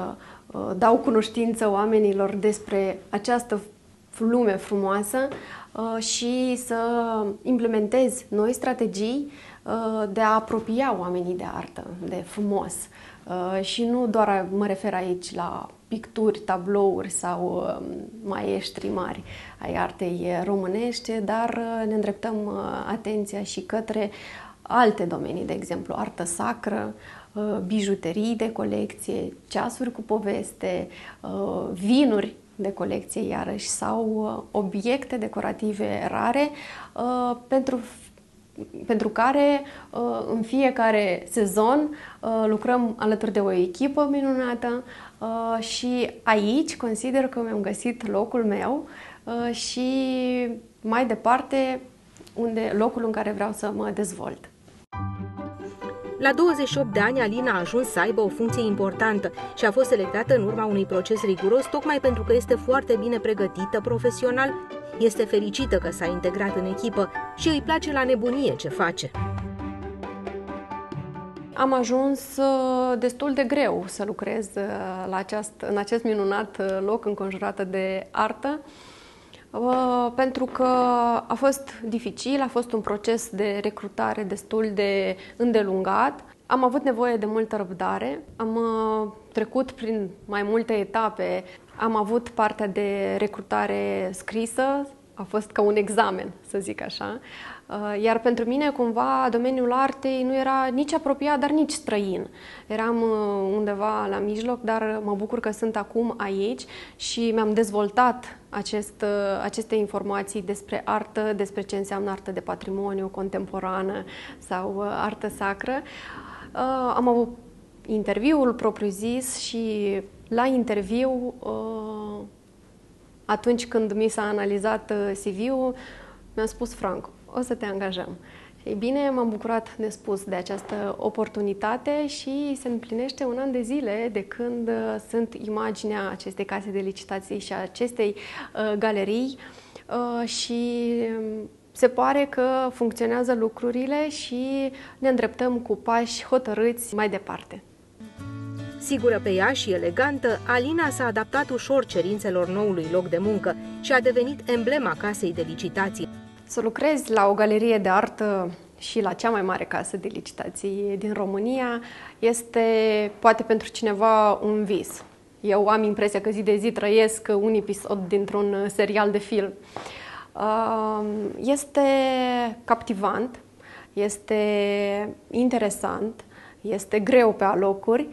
dau cunoștință oamenilor despre această lume frumoasă și să implementez noi strategii de a apropia oamenii de artă, de frumos. Și nu doar mă refer aici la picturi, tablouri sau maestri mari ai artei românești, dar ne îndreptăm atenția și către alte domenii, de exemplu, artă sacră, bijuterii de colecție, ceasuri cu poveste, vinuri de colecție iarăși sau obiecte decorative rare pentru care în fiecare sezon lucrăm alături de o echipă minunată și aici consider că mi-am găsit locul meu și mai departe locul în care vreau să mă dezvolt. La 28 de ani, Alina a ajuns să aibă o funcție importantă și a fost selectată în urma unui proces riguros, tocmai pentru că este foarte bine pregătită profesional, este fericită că s-a integrat în echipă și îi place la nebunie ce face. Am ajuns destul de greu să lucrez în acest minunat loc înconjurată de artă, pentru că a fost dificil, a fost un proces de recrutare destul de îndelungat. Am avut nevoie de multă răbdare, am trecut prin mai multe etape, am avut partea de recrutare scrisă, a fost ca un examen, să zic așa, iar pentru mine, cumva, domeniul artei nu era nici apropiat, dar nici străin. Eram undeva la mijloc, dar mă bucur că sunt acum aici și mi-am dezvoltat aceste informații despre artă, despre ce înseamnă artă de patrimoniu contemporană sau artă sacră. Am avut interviul propriu-zis și la interviu, atunci când mi s-a analizat CV-ul, mi-a spus Franco, o să te angajăm. Ei bine, m-am bucurat nespus de această oportunitate și se împlinește un an de zile de când sunt imaginea acestei case de licitații și a acestei galerii și se pare că funcționează lucrurile și ne îndreptăm cu pași hotărâți mai departe. Sigură pe ea și elegantă, Alina s-a adaptat ușor cerințelor noului loc de muncă și a devenit emblema casei de licitații. Să lucrezi la o galerie de artă și la cea mai mare casă de licitații din România este, poate pentru cineva, un vis. Eu am impresia că zi de zi trăiesc un episod dintr-un serial de film. Este captivant, este interesant, este greu pe alocuri,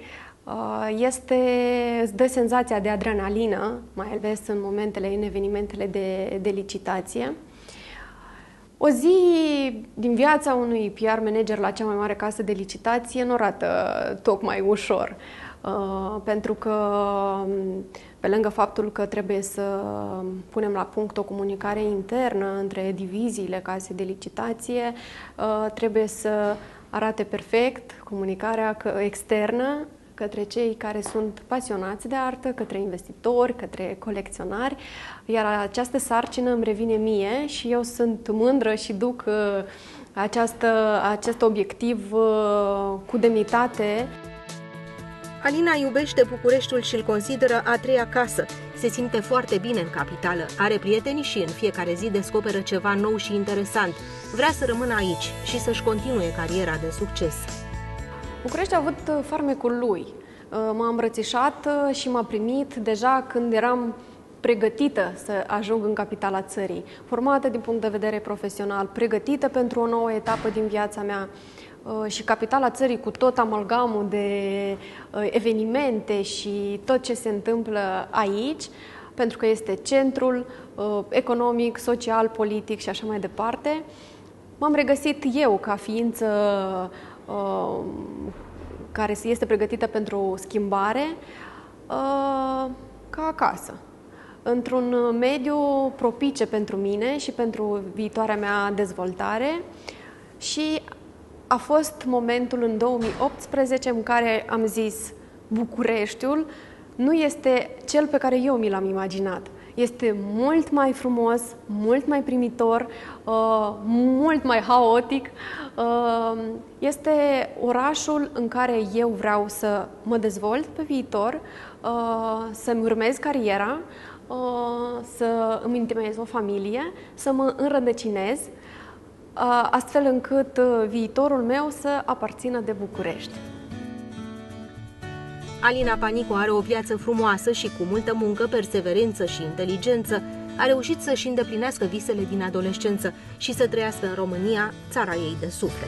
îți dă senzația de adrenalină, mai ales în evenimentele de licitație. O zi din viața unui PR manager la cea mai mare casă de licitație nu arată tocmai ușor, pentru că pe lângă faptul că trebuie să punem la punct o comunicare internă între diviziile casei de licitație, trebuie să arate perfect comunicarea externă către cei care sunt pasionați de artă, către investitori, către colecționari, iar această sarcină îmi revine mie și eu sunt mândră și duc acest obiectiv cu demnitate. Alina iubește Bucureștiul și îl consideră a treia casă. Se simte foarte bine în capitală, are prieteni și în fiecare zi descoperă ceva nou și interesant. Vrea să rămână aici și să-și continue cariera de succes. București a avut farmecul lui. M-a îmbrățișat și m-a primit deja când eram pregătită să ajung în capitala țării, formată din punct de vedere profesional, pregătită pentru o nouă etapă din viața mea. Și capitala țării, cu tot amalgamul de evenimente și tot ce se întâmplă aici, pentru că este centrul economic, social, politic și așa mai departe, m-am regăsit eu ca ființă care este pregătită pentru o schimbare, ca acasă, într-un mediu propice pentru mine și pentru viitoarea mea dezvoltare. Și a fost momentul în 2018 în care am zis: Bucureștiul nu este cel pe care eu mi l-am imaginat. este mult mai frumos, mult mai primitor, mult mai haotic. Este orașul în care eu vreau să mă dezvolt pe viitor, să-mi urmez cariera, să îmi întemeiez o familie, să mă înrădăcinez, astfel încât viitorul meu să aparțină de București. Alina Panicu are o viață frumoasă și cu multă muncă, perseverență și inteligență a reușit să-și îndeplinească visele din adolescență și să trăiască în România, țara ei de suflet.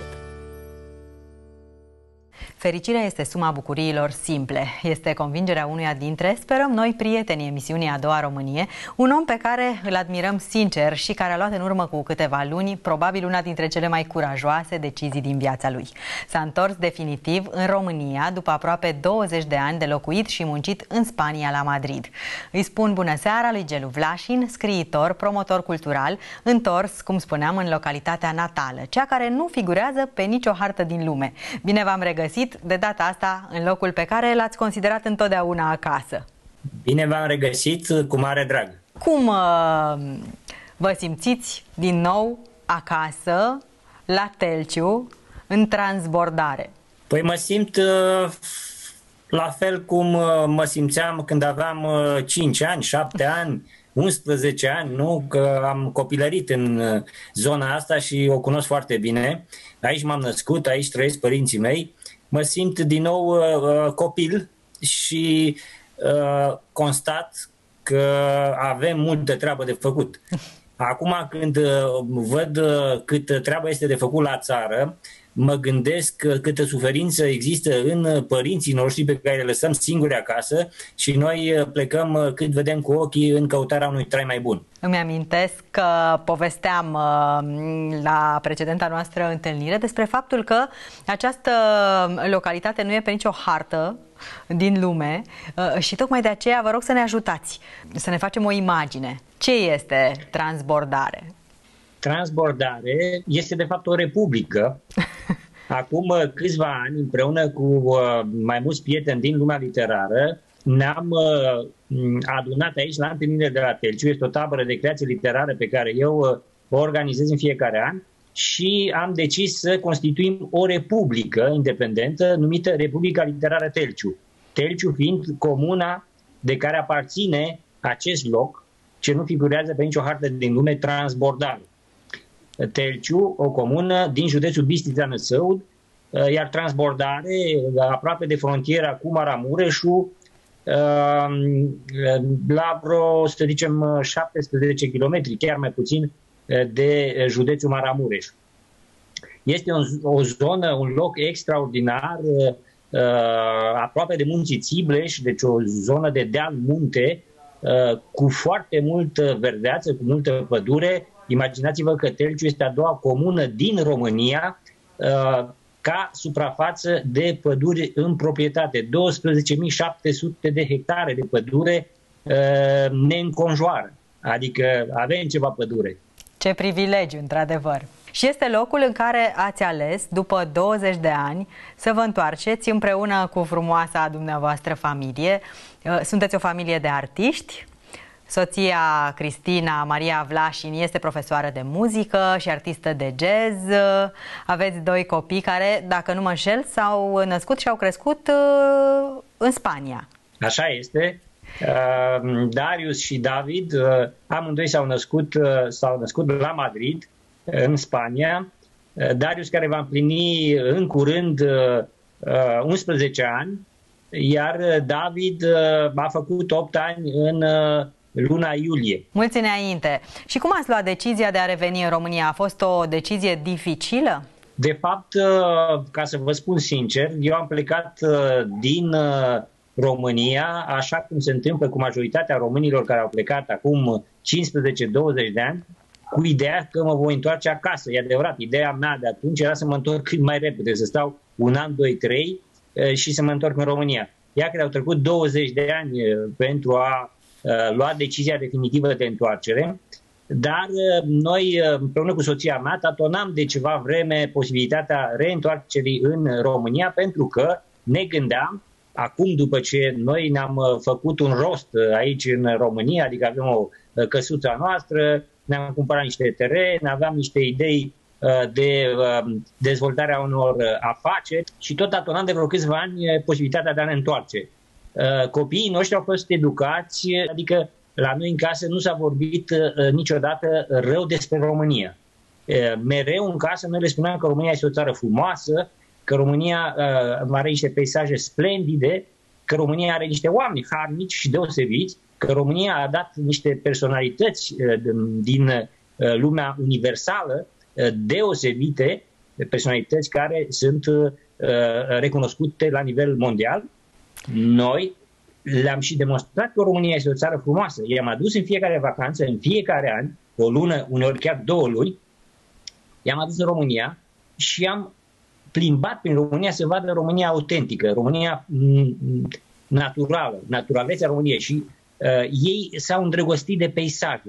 Fericirea este suma bucuriilor simple. Este convingerea unuia dintre, sperăm noi, prietenii emisiunii A Doua Românie, un om pe care îl admirăm sincer și care a luat în urmă cu câteva luni probabil una dintre cele mai curajoase decizii din viața lui. S-a întors definitiv în România după aproape 20 de ani de locuit și muncit în Spania, la Madrid. Îi spun bună seara lui Gelu Vlașin, scriitor, promotor cultural, întors, cum spuneam, în localitatea natală, cea care nu figurează pe nicio hartă din lume. Bine v-am regăsit, de data asta în locul pe care l-ați considerat întotdeauna acasă. Bine v-am regăsit, cu mare drag. Cum vă simțiți din nou acasă, la Telciu, în transbordare? Păi mă simt la fel cum mă simțeam când aveam 5 ani, 7 ani, 11 ani, nu? Că am copilărit în zona asta și o cunosc foarte bine. Aici m-am născut, aici trăiesc părinții mei. Mă simt din nou copil și constat că avem multă treabă de făcut. Acum când văd cât treabă este de făcut la țară, mă gândesc câtă suferință există în părinții noștri pe care le lăsăm singuri acasă și noi plecăm cât vedem cu ochii în căutarea unui trai mai bun. Îmi amintesc că povesteam la precedenta noastră întâlnire despre faptul că această localitate nu e pe nicio hartă din lume și tocmai de aceea vă rog să ne ajutați, să ne facem o imagine. Ce este transbordare? Transbordare este de fapt o republică. Acum câțiva ani, împreună cu mai mulți prieteni din lumea literară, ne-am adunat aici la întâlnirile de la Telciu. Este o tabără de creație literară pe care eu o organizez în fiecare an și am decis să constituim o republică independentă numită Republica Literară Telciu. Telciu fiind comuna de care aparține acest loc, ce nu figurează pe nicio hartă din lume, Transbordare. Telciu, o comună din județul Bistrița-Năsăud, iar Transbordare, aproape de frontiera cu Maramureșul, la vreo, să zicem, 17 km, chiar mai puțin, de județul Maramureș. Este o zonă, un loc extraordinar, aproape de munții Țibleș, deci o zonă de deal-munte, cu foarte multă verdeață, cu multă pădure. Imaginați-vă că Telciu este a doua comună din România ca suprafață de pădure în proprietate. 12.700 de hectare de pădure ne înconjoară. Adică avem ceva pădure. Ce privilegiu, într-adevăr! Și este locul în care ați ales, după 20 de ani, să vă întoarceți împreună cu frumoasa dumneavoastră familie. Sunteți o familie de artiști. Soția Cristina Maria Vlașin este profesoară de muzică și artistă de jazz. Aveți 2 copii care, dacă nu mă înșel, s-au născut și au crescut în Spania. Așa este. Darius și David, amândoi s-au născut la Madrid, în Spania. Darius, care va împlini în curând 11 ani, iar David a făcut 8 ani în luna iulie. Mulți înainte. Și cum ați luat decizia de a reveni în România? A fost o decizie dificilă? De fapt, ca să vă spun sincer, eu am plecat din România, așa cum se întâmplă cu majoritatea românilor care au plecat acum 15-20 de ani, cu ideea că mă voi întoarce acasă. E adevărat, ideea mea de atunci era să mă întorc cât mai repede, să stau 1 an, 2, 3 și să mă întorc în România. Iar că au trecut 20 de ani pentru a lua decizia definitivă de întoarcere, dar noi, împreună cu soția mea, tatonam de ceva vreme posibilitatea reîntoarcerii în România, pentru că ne gândeam acum, după ce noi ne-am făcut un rost aici în România, adică avem o căsuță a noastră, ne-am cumpărat niște teren, aveam niște idei de dezvoltarea unor afaceri și tot atunam de vreo câțiva ani posibilitatea de a ne întoarce. Copiii noștri au fost educați, adică la noi în casă nu s-a vorbit niciodată rău despre România. Mereu în casă noi le spuneam că România este o țară frumoasă, că România are niște peisaje splendide, că România are niște oameni harnici și deosebiți, că România a dat niște personalități din lumea universală deosebite, personalități care sunt recunoscute la nivel mondial. Noi le-am și demonstrat că România este o țară frumoasă. I-am adus în fiecare vacanță, în fiecare an, o lună, uneori chiar 2 luni, i-am adus în România și am plimbat prin România să vadă România autentică, România naturală, naturalețea României și ei s-au îndrăgostit de peisaje.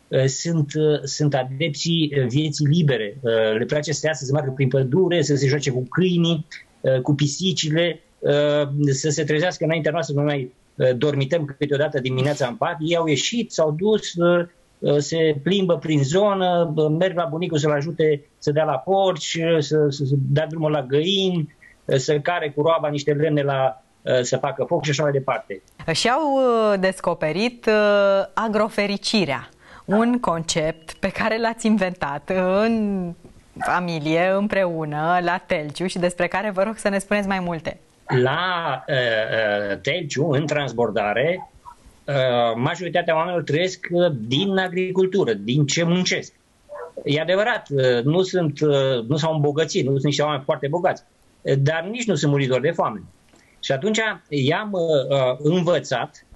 Sunt adepții vieții libere, le place să iasă, să meargă prin pădure, să se joace cu câinii, cu pisicile, să se trezească înaintea noastră, noi mai dormităm câteodată dimineața în pat. Ei au ieșit, s-au dus, se plimbă prin zonă, merg la bunicul să-l ajute să dea la porci, să dea drumul la găini, să care cu roaba niște lemne să facă foc și așa mai departe. Și-au descoperit agrofericirea, un concept pe care l-ați inventat în familie, împreună, la Telciu și despre care vă rog să ne spuneți mai multe. La Telciu, în transbordare, majoritatea oamenilor trăiesc din agricultură, din ce muncesc. E adevărat, nu s-au îmbogățit, nu sunt niște oameni foarte bogați, dar nici nu sunt muritori de foame. Și atunci i-am învățat,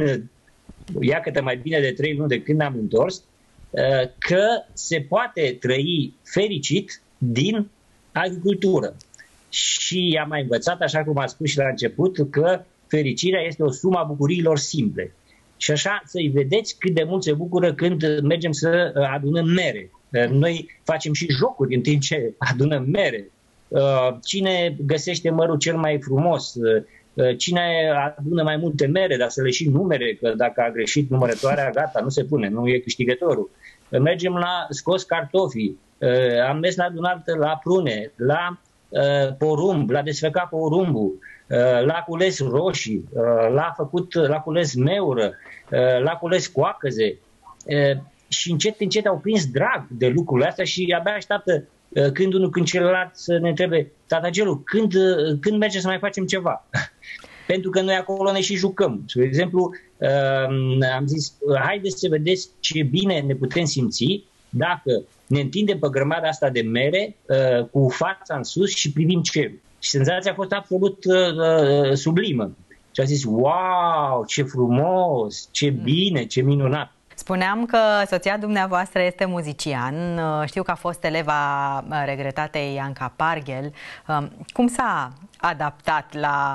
iată mai bine de 3 luni de când am întors, că se poate trăi fericit din agricultură. Și i-am mai învățat, așa cum am spus și la început, că fericirea este o sumă a bucuriilor simple. Și așa să-i vedeți cât de mult se bucură când mergem să adunăm mere. Noi facem și jocuri în timp ce adunăm mere. Cine găsește mărul cel mai frumos, cine adună mai multe mere, dar să le și numere, că dacă a greșit numărătoarea, gata, nu se pune, nu e câștigătorul. Mergem la scos cartofii, am mers la adunat la prune, la porumb, la desfăcat porumbul, l-a cules roșii, l-a cules meură, l-a cules coacăze și încet au prins drag de lucrurile astea și abia așteaptă când unul, când celălalt să ne întrebe: tatagelu, când merge să mai facem ceva? Pentru că noi acolo ne și jucăm. De exemplu, am zis, haideți să vedeți ce bine ne putem simți dacă ne întindem pe grămada asta de mere cu fața în sus și privim cerul. Și senzația a fost absolut sublimă. Și a zis, wow, ce frumos, ce bine, ce minunat. Spuneam că soția dumneavoastră este muzician. Știu că a fost eleva regretatei Ianca Parghel. Cum s-a adaptat la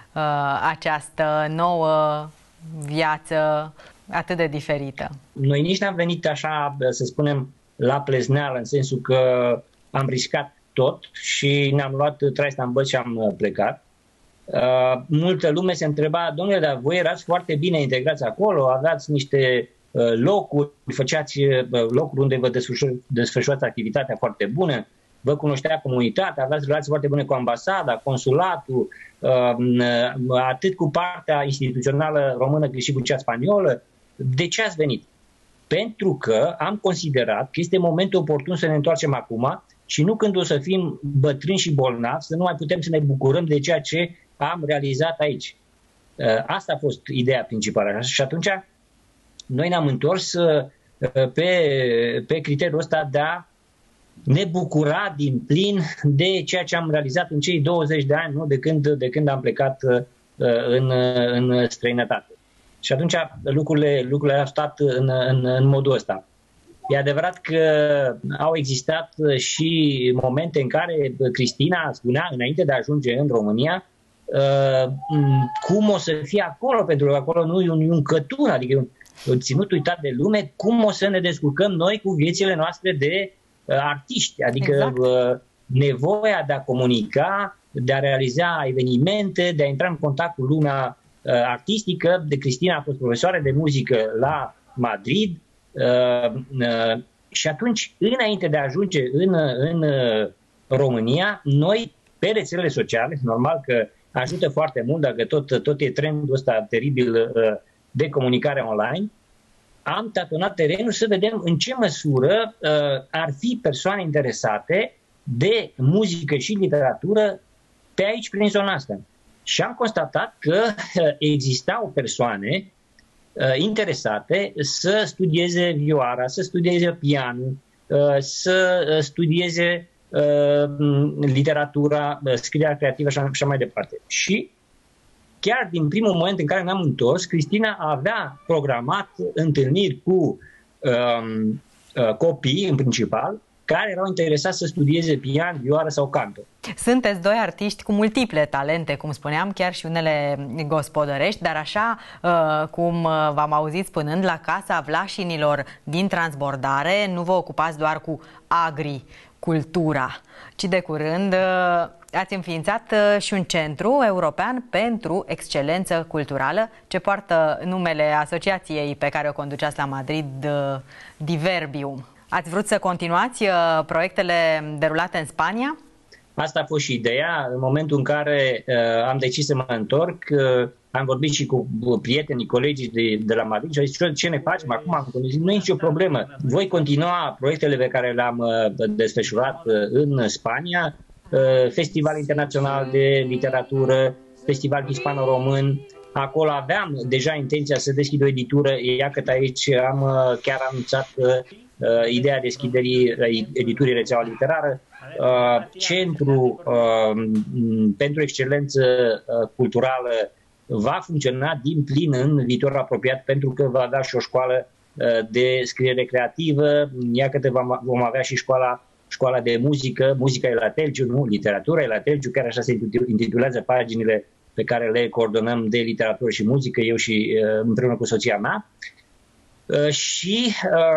această nouă viață atât de diferită? Noi nici n-am venit așa, să spunem, la plezneală, în sensul că am riscat tot și ne-am luat traista în băț și am plecat. Multă lume se întreba, domnule, dar voi erați foarte bine integrați acolo, aveați niște locuri, făceați locuri unde vă desfășurați activitatea foarte bună, vă cunoștea comunitatea, aveați relații foarte bune cu ambasada, consulatul, atât cu partea instituțională română cât și cu cea spaniolă. De ce ați venit? Pentru că am considerat că este momentul oportun să ne întoarcem acum și nu când o să fim bătrâni și bolnavi, să nu mai putem să ne bucurăm de ceea ce am realizat aici. Asta a fost ideea principală. Și atunci noi ne-am întors pe criteriul ăsta de a ne bucura din plin de ceea ce am realizat în cei 20 de ani, nu? de când am plecat în străinătate. Și atunci lucrurile au stat în modul ăsta. E adevărat că au existat și momente în care Cristina spunea, înainte de a ajunge în România, cum o să fie acolo, pentru că acolo nu e un cătun, adică un ținut uitat de lume, cum o să ne descurcăm noi cu viețile noastre de artiști, adică exact. Nevoia de a comunica de a realiza evenimente, de a intra în contact cu lumea artistică. De Cristina a fost profesoară de muzică la Madrid și atunci, înainte de a ajunge în România, noi, pe rețelele sociale, normal că ajută foarte mult dacă tot e trendul ăsta teribil de comunicare online, am tatonat terenul să vedem în ce măsură ar fi persoane interesate de muzică și literatură pe aici, prin zona asta. Și am constatat că existau persoane interesate să studieze vioara, să studieze pianul, să studieze literatura, scrierea creativă și așa mai departe. Și chiar din primul moment în care ne-am întors, Cristina avea programat întâlniri cu copii, în principal, care erau interesați să studieze pian, vioară sau canto. Sunteți doi artiști cu multiple talente, cum spuneam, chiar și unele gospodărești, dar așa cum v-am auzit spunând, la Casa Vlașinilor din Transbordare nu vă ocupați doar cu agricultura, ci de curând ați înființat și un centru european pentru excelență culturală, ce poartă numele asociației pe care o conduceați la Madrid, Diverbium. Ați vrut să continuați proiectde derulate în Spania? Asta a fost și ideea. În momentul în care am decis să mă întorc, am vorbit și cu prietenii, colegii de la Madrid și au zis, ce ne facem acum? Nu e nicio problemă. Voi continua proiectele pe care le-am desfășurat în Spania, Festival Internațional de Literatură, Festival Hispano-Român. Acolo aveam deja intenția să deschid o editură, iată aici am chiar anunțat ideea deschiderii editurii Rețeaua Literară. Centru pentru excelență culturală va funcționa din plin în viitorul apropiat, pentru că va avea și o școală de scriere creativă, iată vom avea și școala de muzică, muzica e la Telgiu, nu, literatura e la Telgiu, chiar așa se intitulează paginile pe care le coordonăm de literatură și muzică, eu și împreună cu soția mea. Și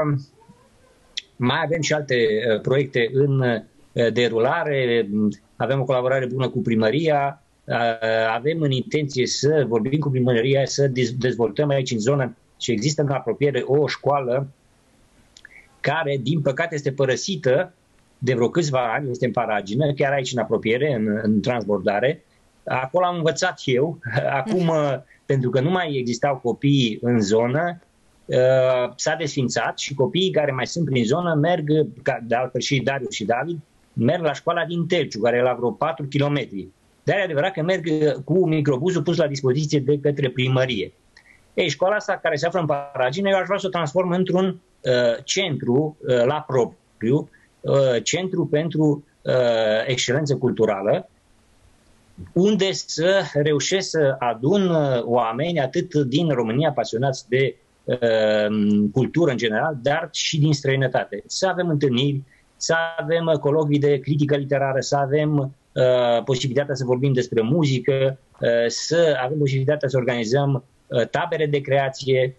mai avem și alte proiecte în derulare, avem o colaborare bună cu primăria, avem în intenție să vorbim cu primăria, să dezvoltăm aici în zonă și există în apropiere o școală care, din păcate, este părăsită de vreo câțiva ani, este în Paragină, chiar aici în apropiere, în Transbordare. Acolo am învățat eu. Acum, pentru că nu mai existau copii în zonă, s-a desfințat și copiii care mai sunt prin zonă merg, de altfel și Darius și David, merg la școala din Telciu, care e la vreo 4 km. Dar e adevărat că merg cu microbuzul pus la dispoziție de către primărie. Ei, școala asta, care se află în Paragină, eu aș vrea să o transform într-un centru la propriu, centru pentru excelență culturală, unde să reușesc să adun oameni atât din România pasionați de cultură în general, dar și din străinătate. Să avem întâlniri, să avem colocvii de critică literară, să avem posibilitatea să vorbim despre muzică, să avem posibilitatea să organizăm tabere de creație,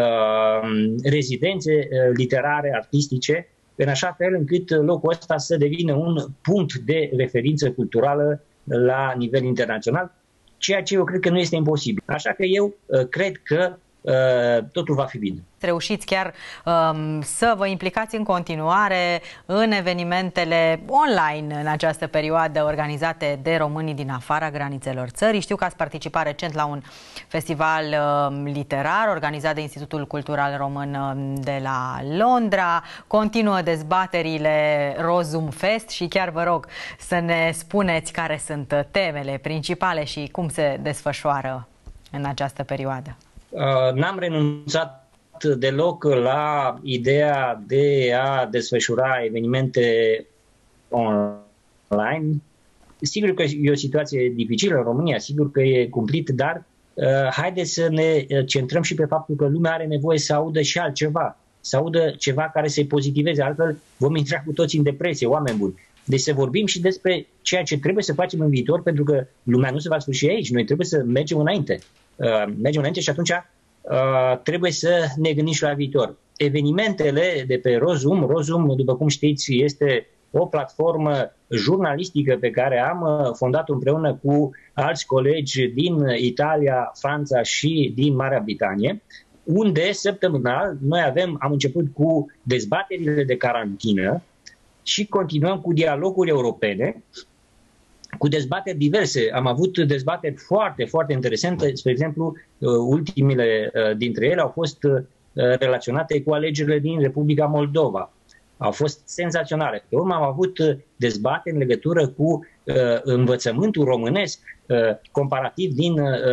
rezidențe literare, artistice, în așa fel încât locul ăsta să devină un punct de referință culturală la nivel internațional, ceea ce eu cred că nu este imposibil. Așa că eu cred că totul va fi bine. Reușiți chiar să vă implicați în continuare în evenimentele online în această perioadă organizate de românii din afara granițelor țării. Știu că ați participat recent la un festival literar organizat de Institutul Cultural Român de la Londra. Continuă dezbaterile Rozum Fest și chiar vă rog să ne spuneți care sunt temele principale și cum se desfășoară în această perioadă. N-am renunțat deloc la ideea de a desfășura evenimente online. Sigur că e o situație dificilă în România, sigur că e cumplit, dar haideți să ne centrăm și pe faptul că lumea are nevoie să audă și altceva, să audă ceva care să-i pozitiveze, altfel vom intra cu toți în depresie, oameni buni. Deci să vorbim și despre ceea ce trebuie să facem în viitor, pentru că lumea nu se va sfârși aici, noi trebuie să mergem înainte. Mergem înainte și atunci trebuie să ne gândim și la viitor. Evenimentele de pe Rozum, după cum știți, este o platformă jurnalistică pe care am fondat-o împreună cu alți colegi din Italia, Franța și din Marea Britanie, unde săptămânal am început cu dezbaterile de carantină și continuăm cu dialoguri europene, cu dezbateri diverse. Am avut dezbateri foarte, foarte interesante. Spre exemplu, ultimele dintre ele au fost relaționate cu alegerile din Republica Moldova. Au fost senzaționale. Pe urmă am avut dezbateri în legătură cu învățământul românesc comparativ din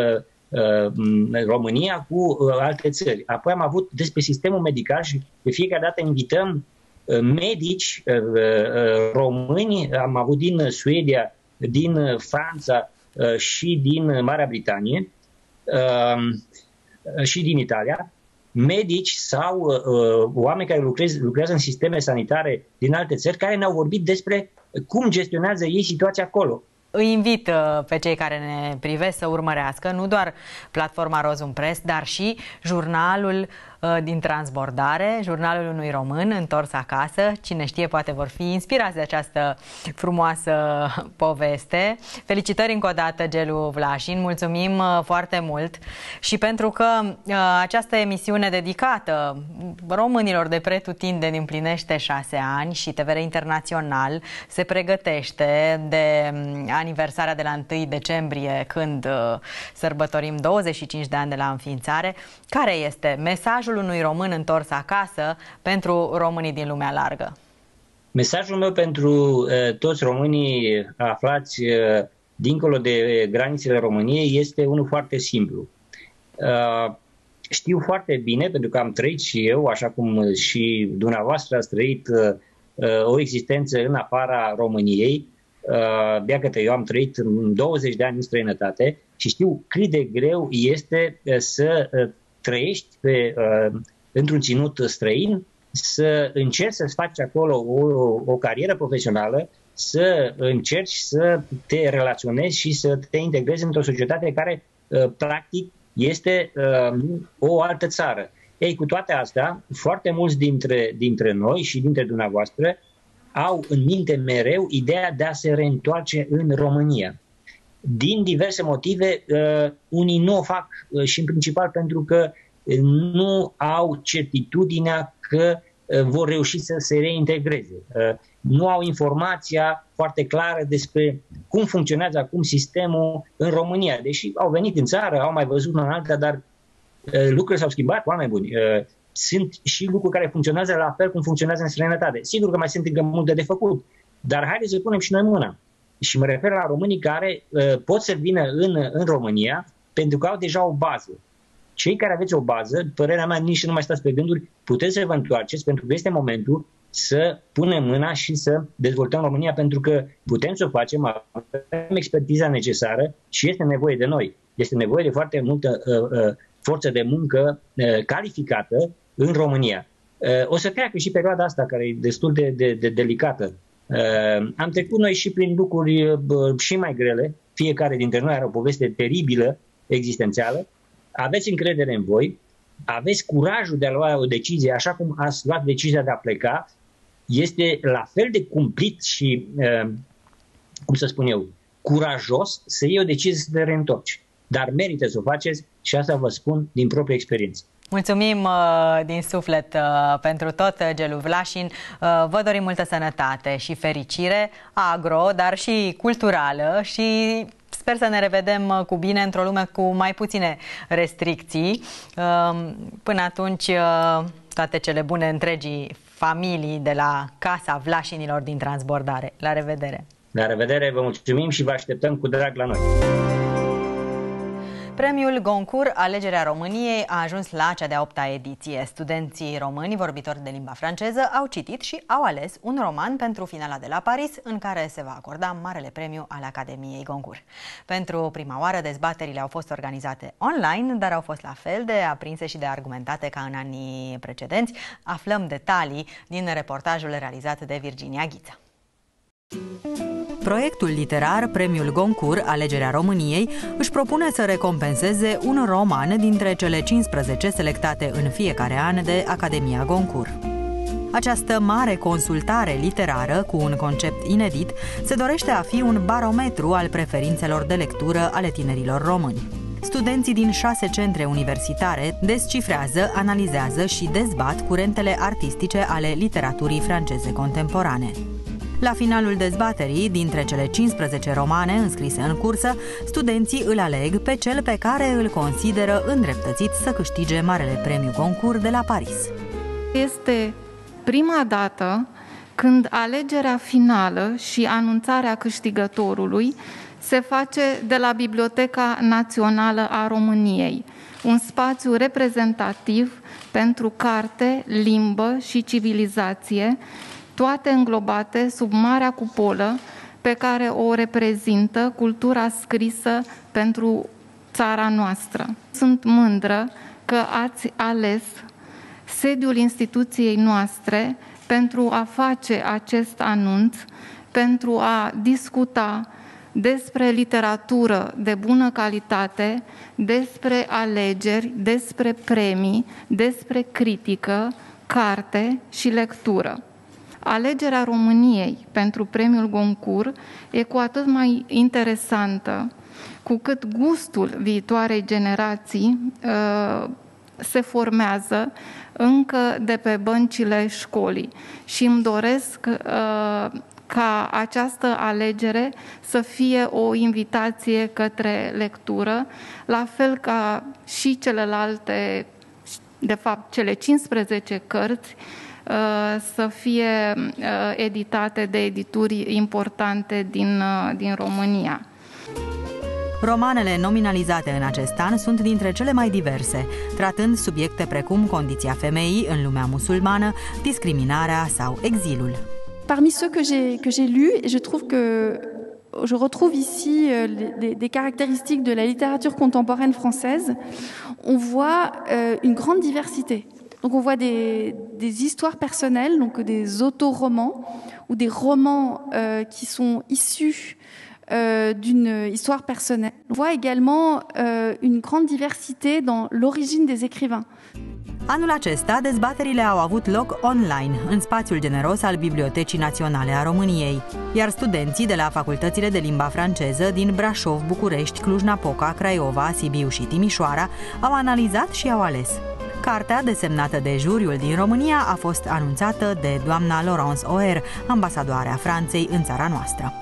România cu alte țări. Apoi am avut despre sistemul medical și de fiecare dată invităm medici români. Am avut din Suedia, din Franța și din Marea Britanie și din Italia, medici sau oameni care lucrează în sisteme sanitare din alte țări, care ne-au vorbit despre cum gestionează ei situația acolo. Îi invit pe cei care ne privesc să urmărească nu doar platforma Rozum Press, dar și jurnalul din transbordare, jurnalul unui român întors acasă. Cine știe, poate vor fi inspirați de această frumoasă poveste. Felicitări încă o dată, Gelu Vlașin, mulțumim foarte mult și pentru că această emisiune dedicată românilor de pretutindeni împlinește 6 ani și TVR Internațional se pregătește de aniversarea de la 1 decembrie, când sărbătorim 25 de ani de la înființare. Care este mesajul unui român întors acasă pentru românii din lumea largă? Mesajul meu pentru toți românii aflați dincolo de granițele României este unul foarte simplu. Știu foarte bine, pentru că am trăit și eu, așa cum și dumneavoastră ați trăit o existență în afara României. Iată, eu am trăit 20 de ani în străinătate și știu cât de greu este să trăiești într-un ținut străin, să încerci să-ți faci acolo o carieră profesională, să încerci să te relaționezi și să te integrezi într-o societate care practic este o altă țară. Ei, cu toate astea, foarte mulți dintre noi și dintre dumneavoastră au în minte mereu ideea de a se reîntoarce în România. Din diverse motive, unii nu o fac și în principal pentru că nu au certitudinea că vor reuși să se reintegreze. Nu au informația foarte clară despre cum funcționează acum sistemul în România. Deși au venit în țară, au mai văzut una în alta, dar lucrurile s-au schimbat, oameni buni. Sunt și lucruri care funcționează la fel cum funcționează în străinătate. Sigur că mai sunt încă multe de făcut, dar haideți să punem și noi mâna. Și mă refer la românii care pot să vină în România pentru că au deja o bază. Cei care aveți o bază, părerea mea, nici nu mai stați pe gânduri, puteți să vă întoarceți, pentru că este momentul să punem mâna și să dezvoltăm România, pentru că putem să o facem, avem expertiza necesară și este nevoie de noi. Este nevoie de foarte multă forță de muncă calificată în România. O să treacă și perioada asta, care e destul de delicată. Am trecut noi și prin lucruri și mai grele. Fiecare dintre noi are o poveste teribilă, existențială. Aveți încredere în voi, aveți curajul de a lua o decizie, așa cum ați luat decizia de a pleca. Este la fel de cumplit și, cum să spun eu, curajos să iei o decizie să te reîntorci. Dar merită să o faceți și asta vă spun din proprie experiență. Mulțumim din suflet pentru tot, Gelu Vlașin. Vă dorim multă sănătate și fericire agro, dar și culturală, și sper să ne revedem cu bine într-o lume cu mai puține restricții. Până atunci, toate cele bune întregii familii de la Casa Vlașinilor din Transbordare. La revedere! La revedere, vă mulțumim și vă așteptăm cu drag la noi! Premiul Goncourt Alegerea României a ajuns la cea de-a 8-a ediție. Studenții români vorbitori de limba franceză au citit și au ales un roman pentru finala de la Paris, în care se va acorda marele premiu al Academiei Goncourt. Pentru prima oară, dezbaterile au fost organizate online, dar au fost la fel de aprinse și de argumentate ca în anii precedenți. Aflăm detalii din reportajul realizat de Virginia Ghiță. Proiectul literar Premiul Goncourt Alegerea României își propune să recompenseze un roman dintre cele 15 selectate în fiecare an de Academia Goncourt. Această mare consultare literară, cu un concept inedit, se dorește a fi un barometru al preferințelor de lectură ale tinerilor români. Studenții din 6 centre universitare descifrează, analizează și dezbat curentele artistice ale literaturii franceze contemporane. La finalul dezbaterii, dintre cele 15 romane înscrise în cursă, studenții îl aleg pe cel pe care îl consideră îndreptățit să câștige Marele Premiu Goncourt de la Paris. Este prima dată când alegerea finală și anunțarea câștigătorului se face de la Biblioteca Națională a României, un spațiu reprezentativ pentru carte, limbă și civilizație, toate înglobate sub marea cupolă pe care o reprezintă cultura scrisă pentru țara noastră. Sunt mândră că ați ales sediul instituției noastre pentru a face acest anunț, pentru a discuta despre literatură de bună calitate, despre alegeri, despre premii, despre critică, carte și lectură. Alegerea României pentru Premiul Goncourt e cu atât mai interesantă cu cât gustul viitoarei generații se formează încă de pe băncile școlii și îmi doresc ca această alegere să fie o invitație către lectură, la fel ca și celelalte, de fapt cele 15 cărți, să fie editate de edituri importante din România. Romanele nominalizate în acest an sunt dintre cele mai diverse, tratând subiecte precum condiția femeii în lumea musulmană, discriminarea sau exilul. Parmi ceux que j'ai lus, je trouve que je retrouve ici des caractéristiques de la littérature contemporaine française. On voit une grande diversité. Donc on voit des histoires personnelles, donc des autoromans ou des romans qui sont issus d'une histoire personnelle. On voit également une grande diversité dans l'origine des écrivains. Anul acesta, dezbaterile au avut loc online, în spațiul generos al Bibliotecii Naționale a României, iar studenții de la facultățile de limba franceză din Brașov, București, Cluj-Napoca, Craiova, Sibiu și Timișoara au analizat și au ales. Cartea, desemnată de juriul din România, a fost anunțată de doamna Laurence Oer, ambasadoarea Franței în țara noastră.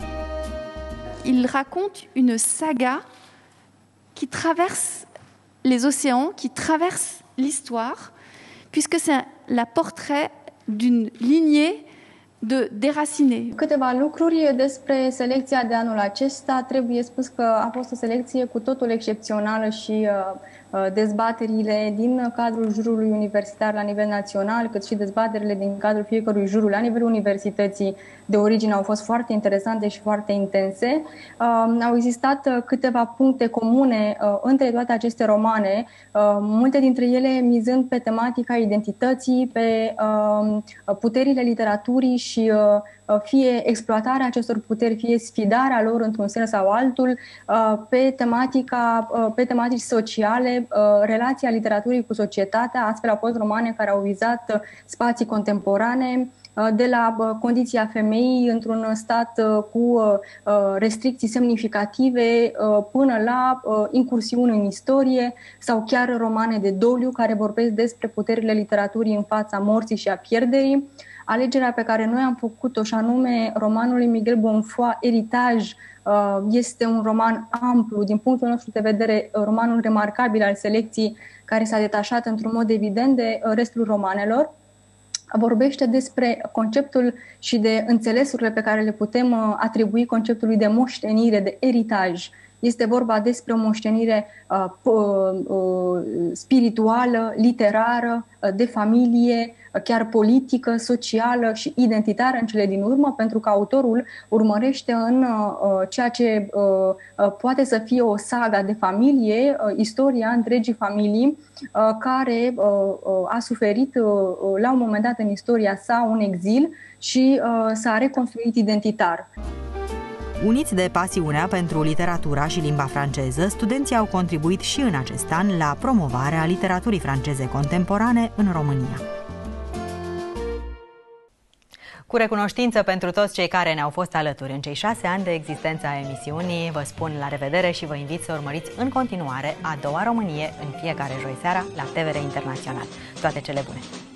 Il raconte une saga qui traverse les océans, qui traverse l'histoire, puisque c'est la portrait d'une lignée de déracinés. Câteva lucruri despre selecția de anul acesta. Trebuie spus că a fost o selecție cu totul excepțională și dezbaterile din cadrul jurului universitar la nivel național, cât și dezbaterile din cadrul fiecărui juriu la nivelul universității de origine au fost foarte interesante și foarte intense. Au existat câteva puncte comune între toate aceste romane, multe dintre ele mizând pe tematica identității, pe puterile literaturii și fie exploatarea acestor puteri, fie sfidarea lor într-un sens sau altul, pe tematici sociale, relația literaturii cu societatea. Astfel au fost romane care au vizat spații contemporane, de la condiția femeii într-un stat cu restricții semnificative până la incursiuni în istorie sau chiar romane de doliu care vorbesc despre puterile literaturii în fața morții și a pierderii. Alegerea pe care noi am făcut-o, și anume romanul lui Miguel Bonfoy, Eritaj, este un roman amplu, din punctul nostru de vedere, romanul remarcabil al selecției care s-a detașat într-un mod evident de restul romanelor. Vorbește despre conceptul și de înțelesurile pe care le putem atribui conceptului de moștenire, de eritaj. Este vorba despre o moștenire spirituală, literară, de familie, chiar politică, socială și identitară în cele din urmă, pentru că autorul urmărește în ceea ce poate să fie o saga de familie, istoria întregii familii care a suferit la un moment dat în istoria sa un exil și s-a reconstruit identitar. Uniți de pasiunea pentru literatura și limba franceză, studenții au contribuit și în acest an la promovarea literaturii franceze contemporane în România. Cu recunoștință pentru toți cei care ne-au fost alături în cei 6 ani de existență a emisiunii, vă spun la revedere și vă invit să urmăriți în continuare A Doua Românie în fiecare joi seara la TVR Internațional. Toate cele bune!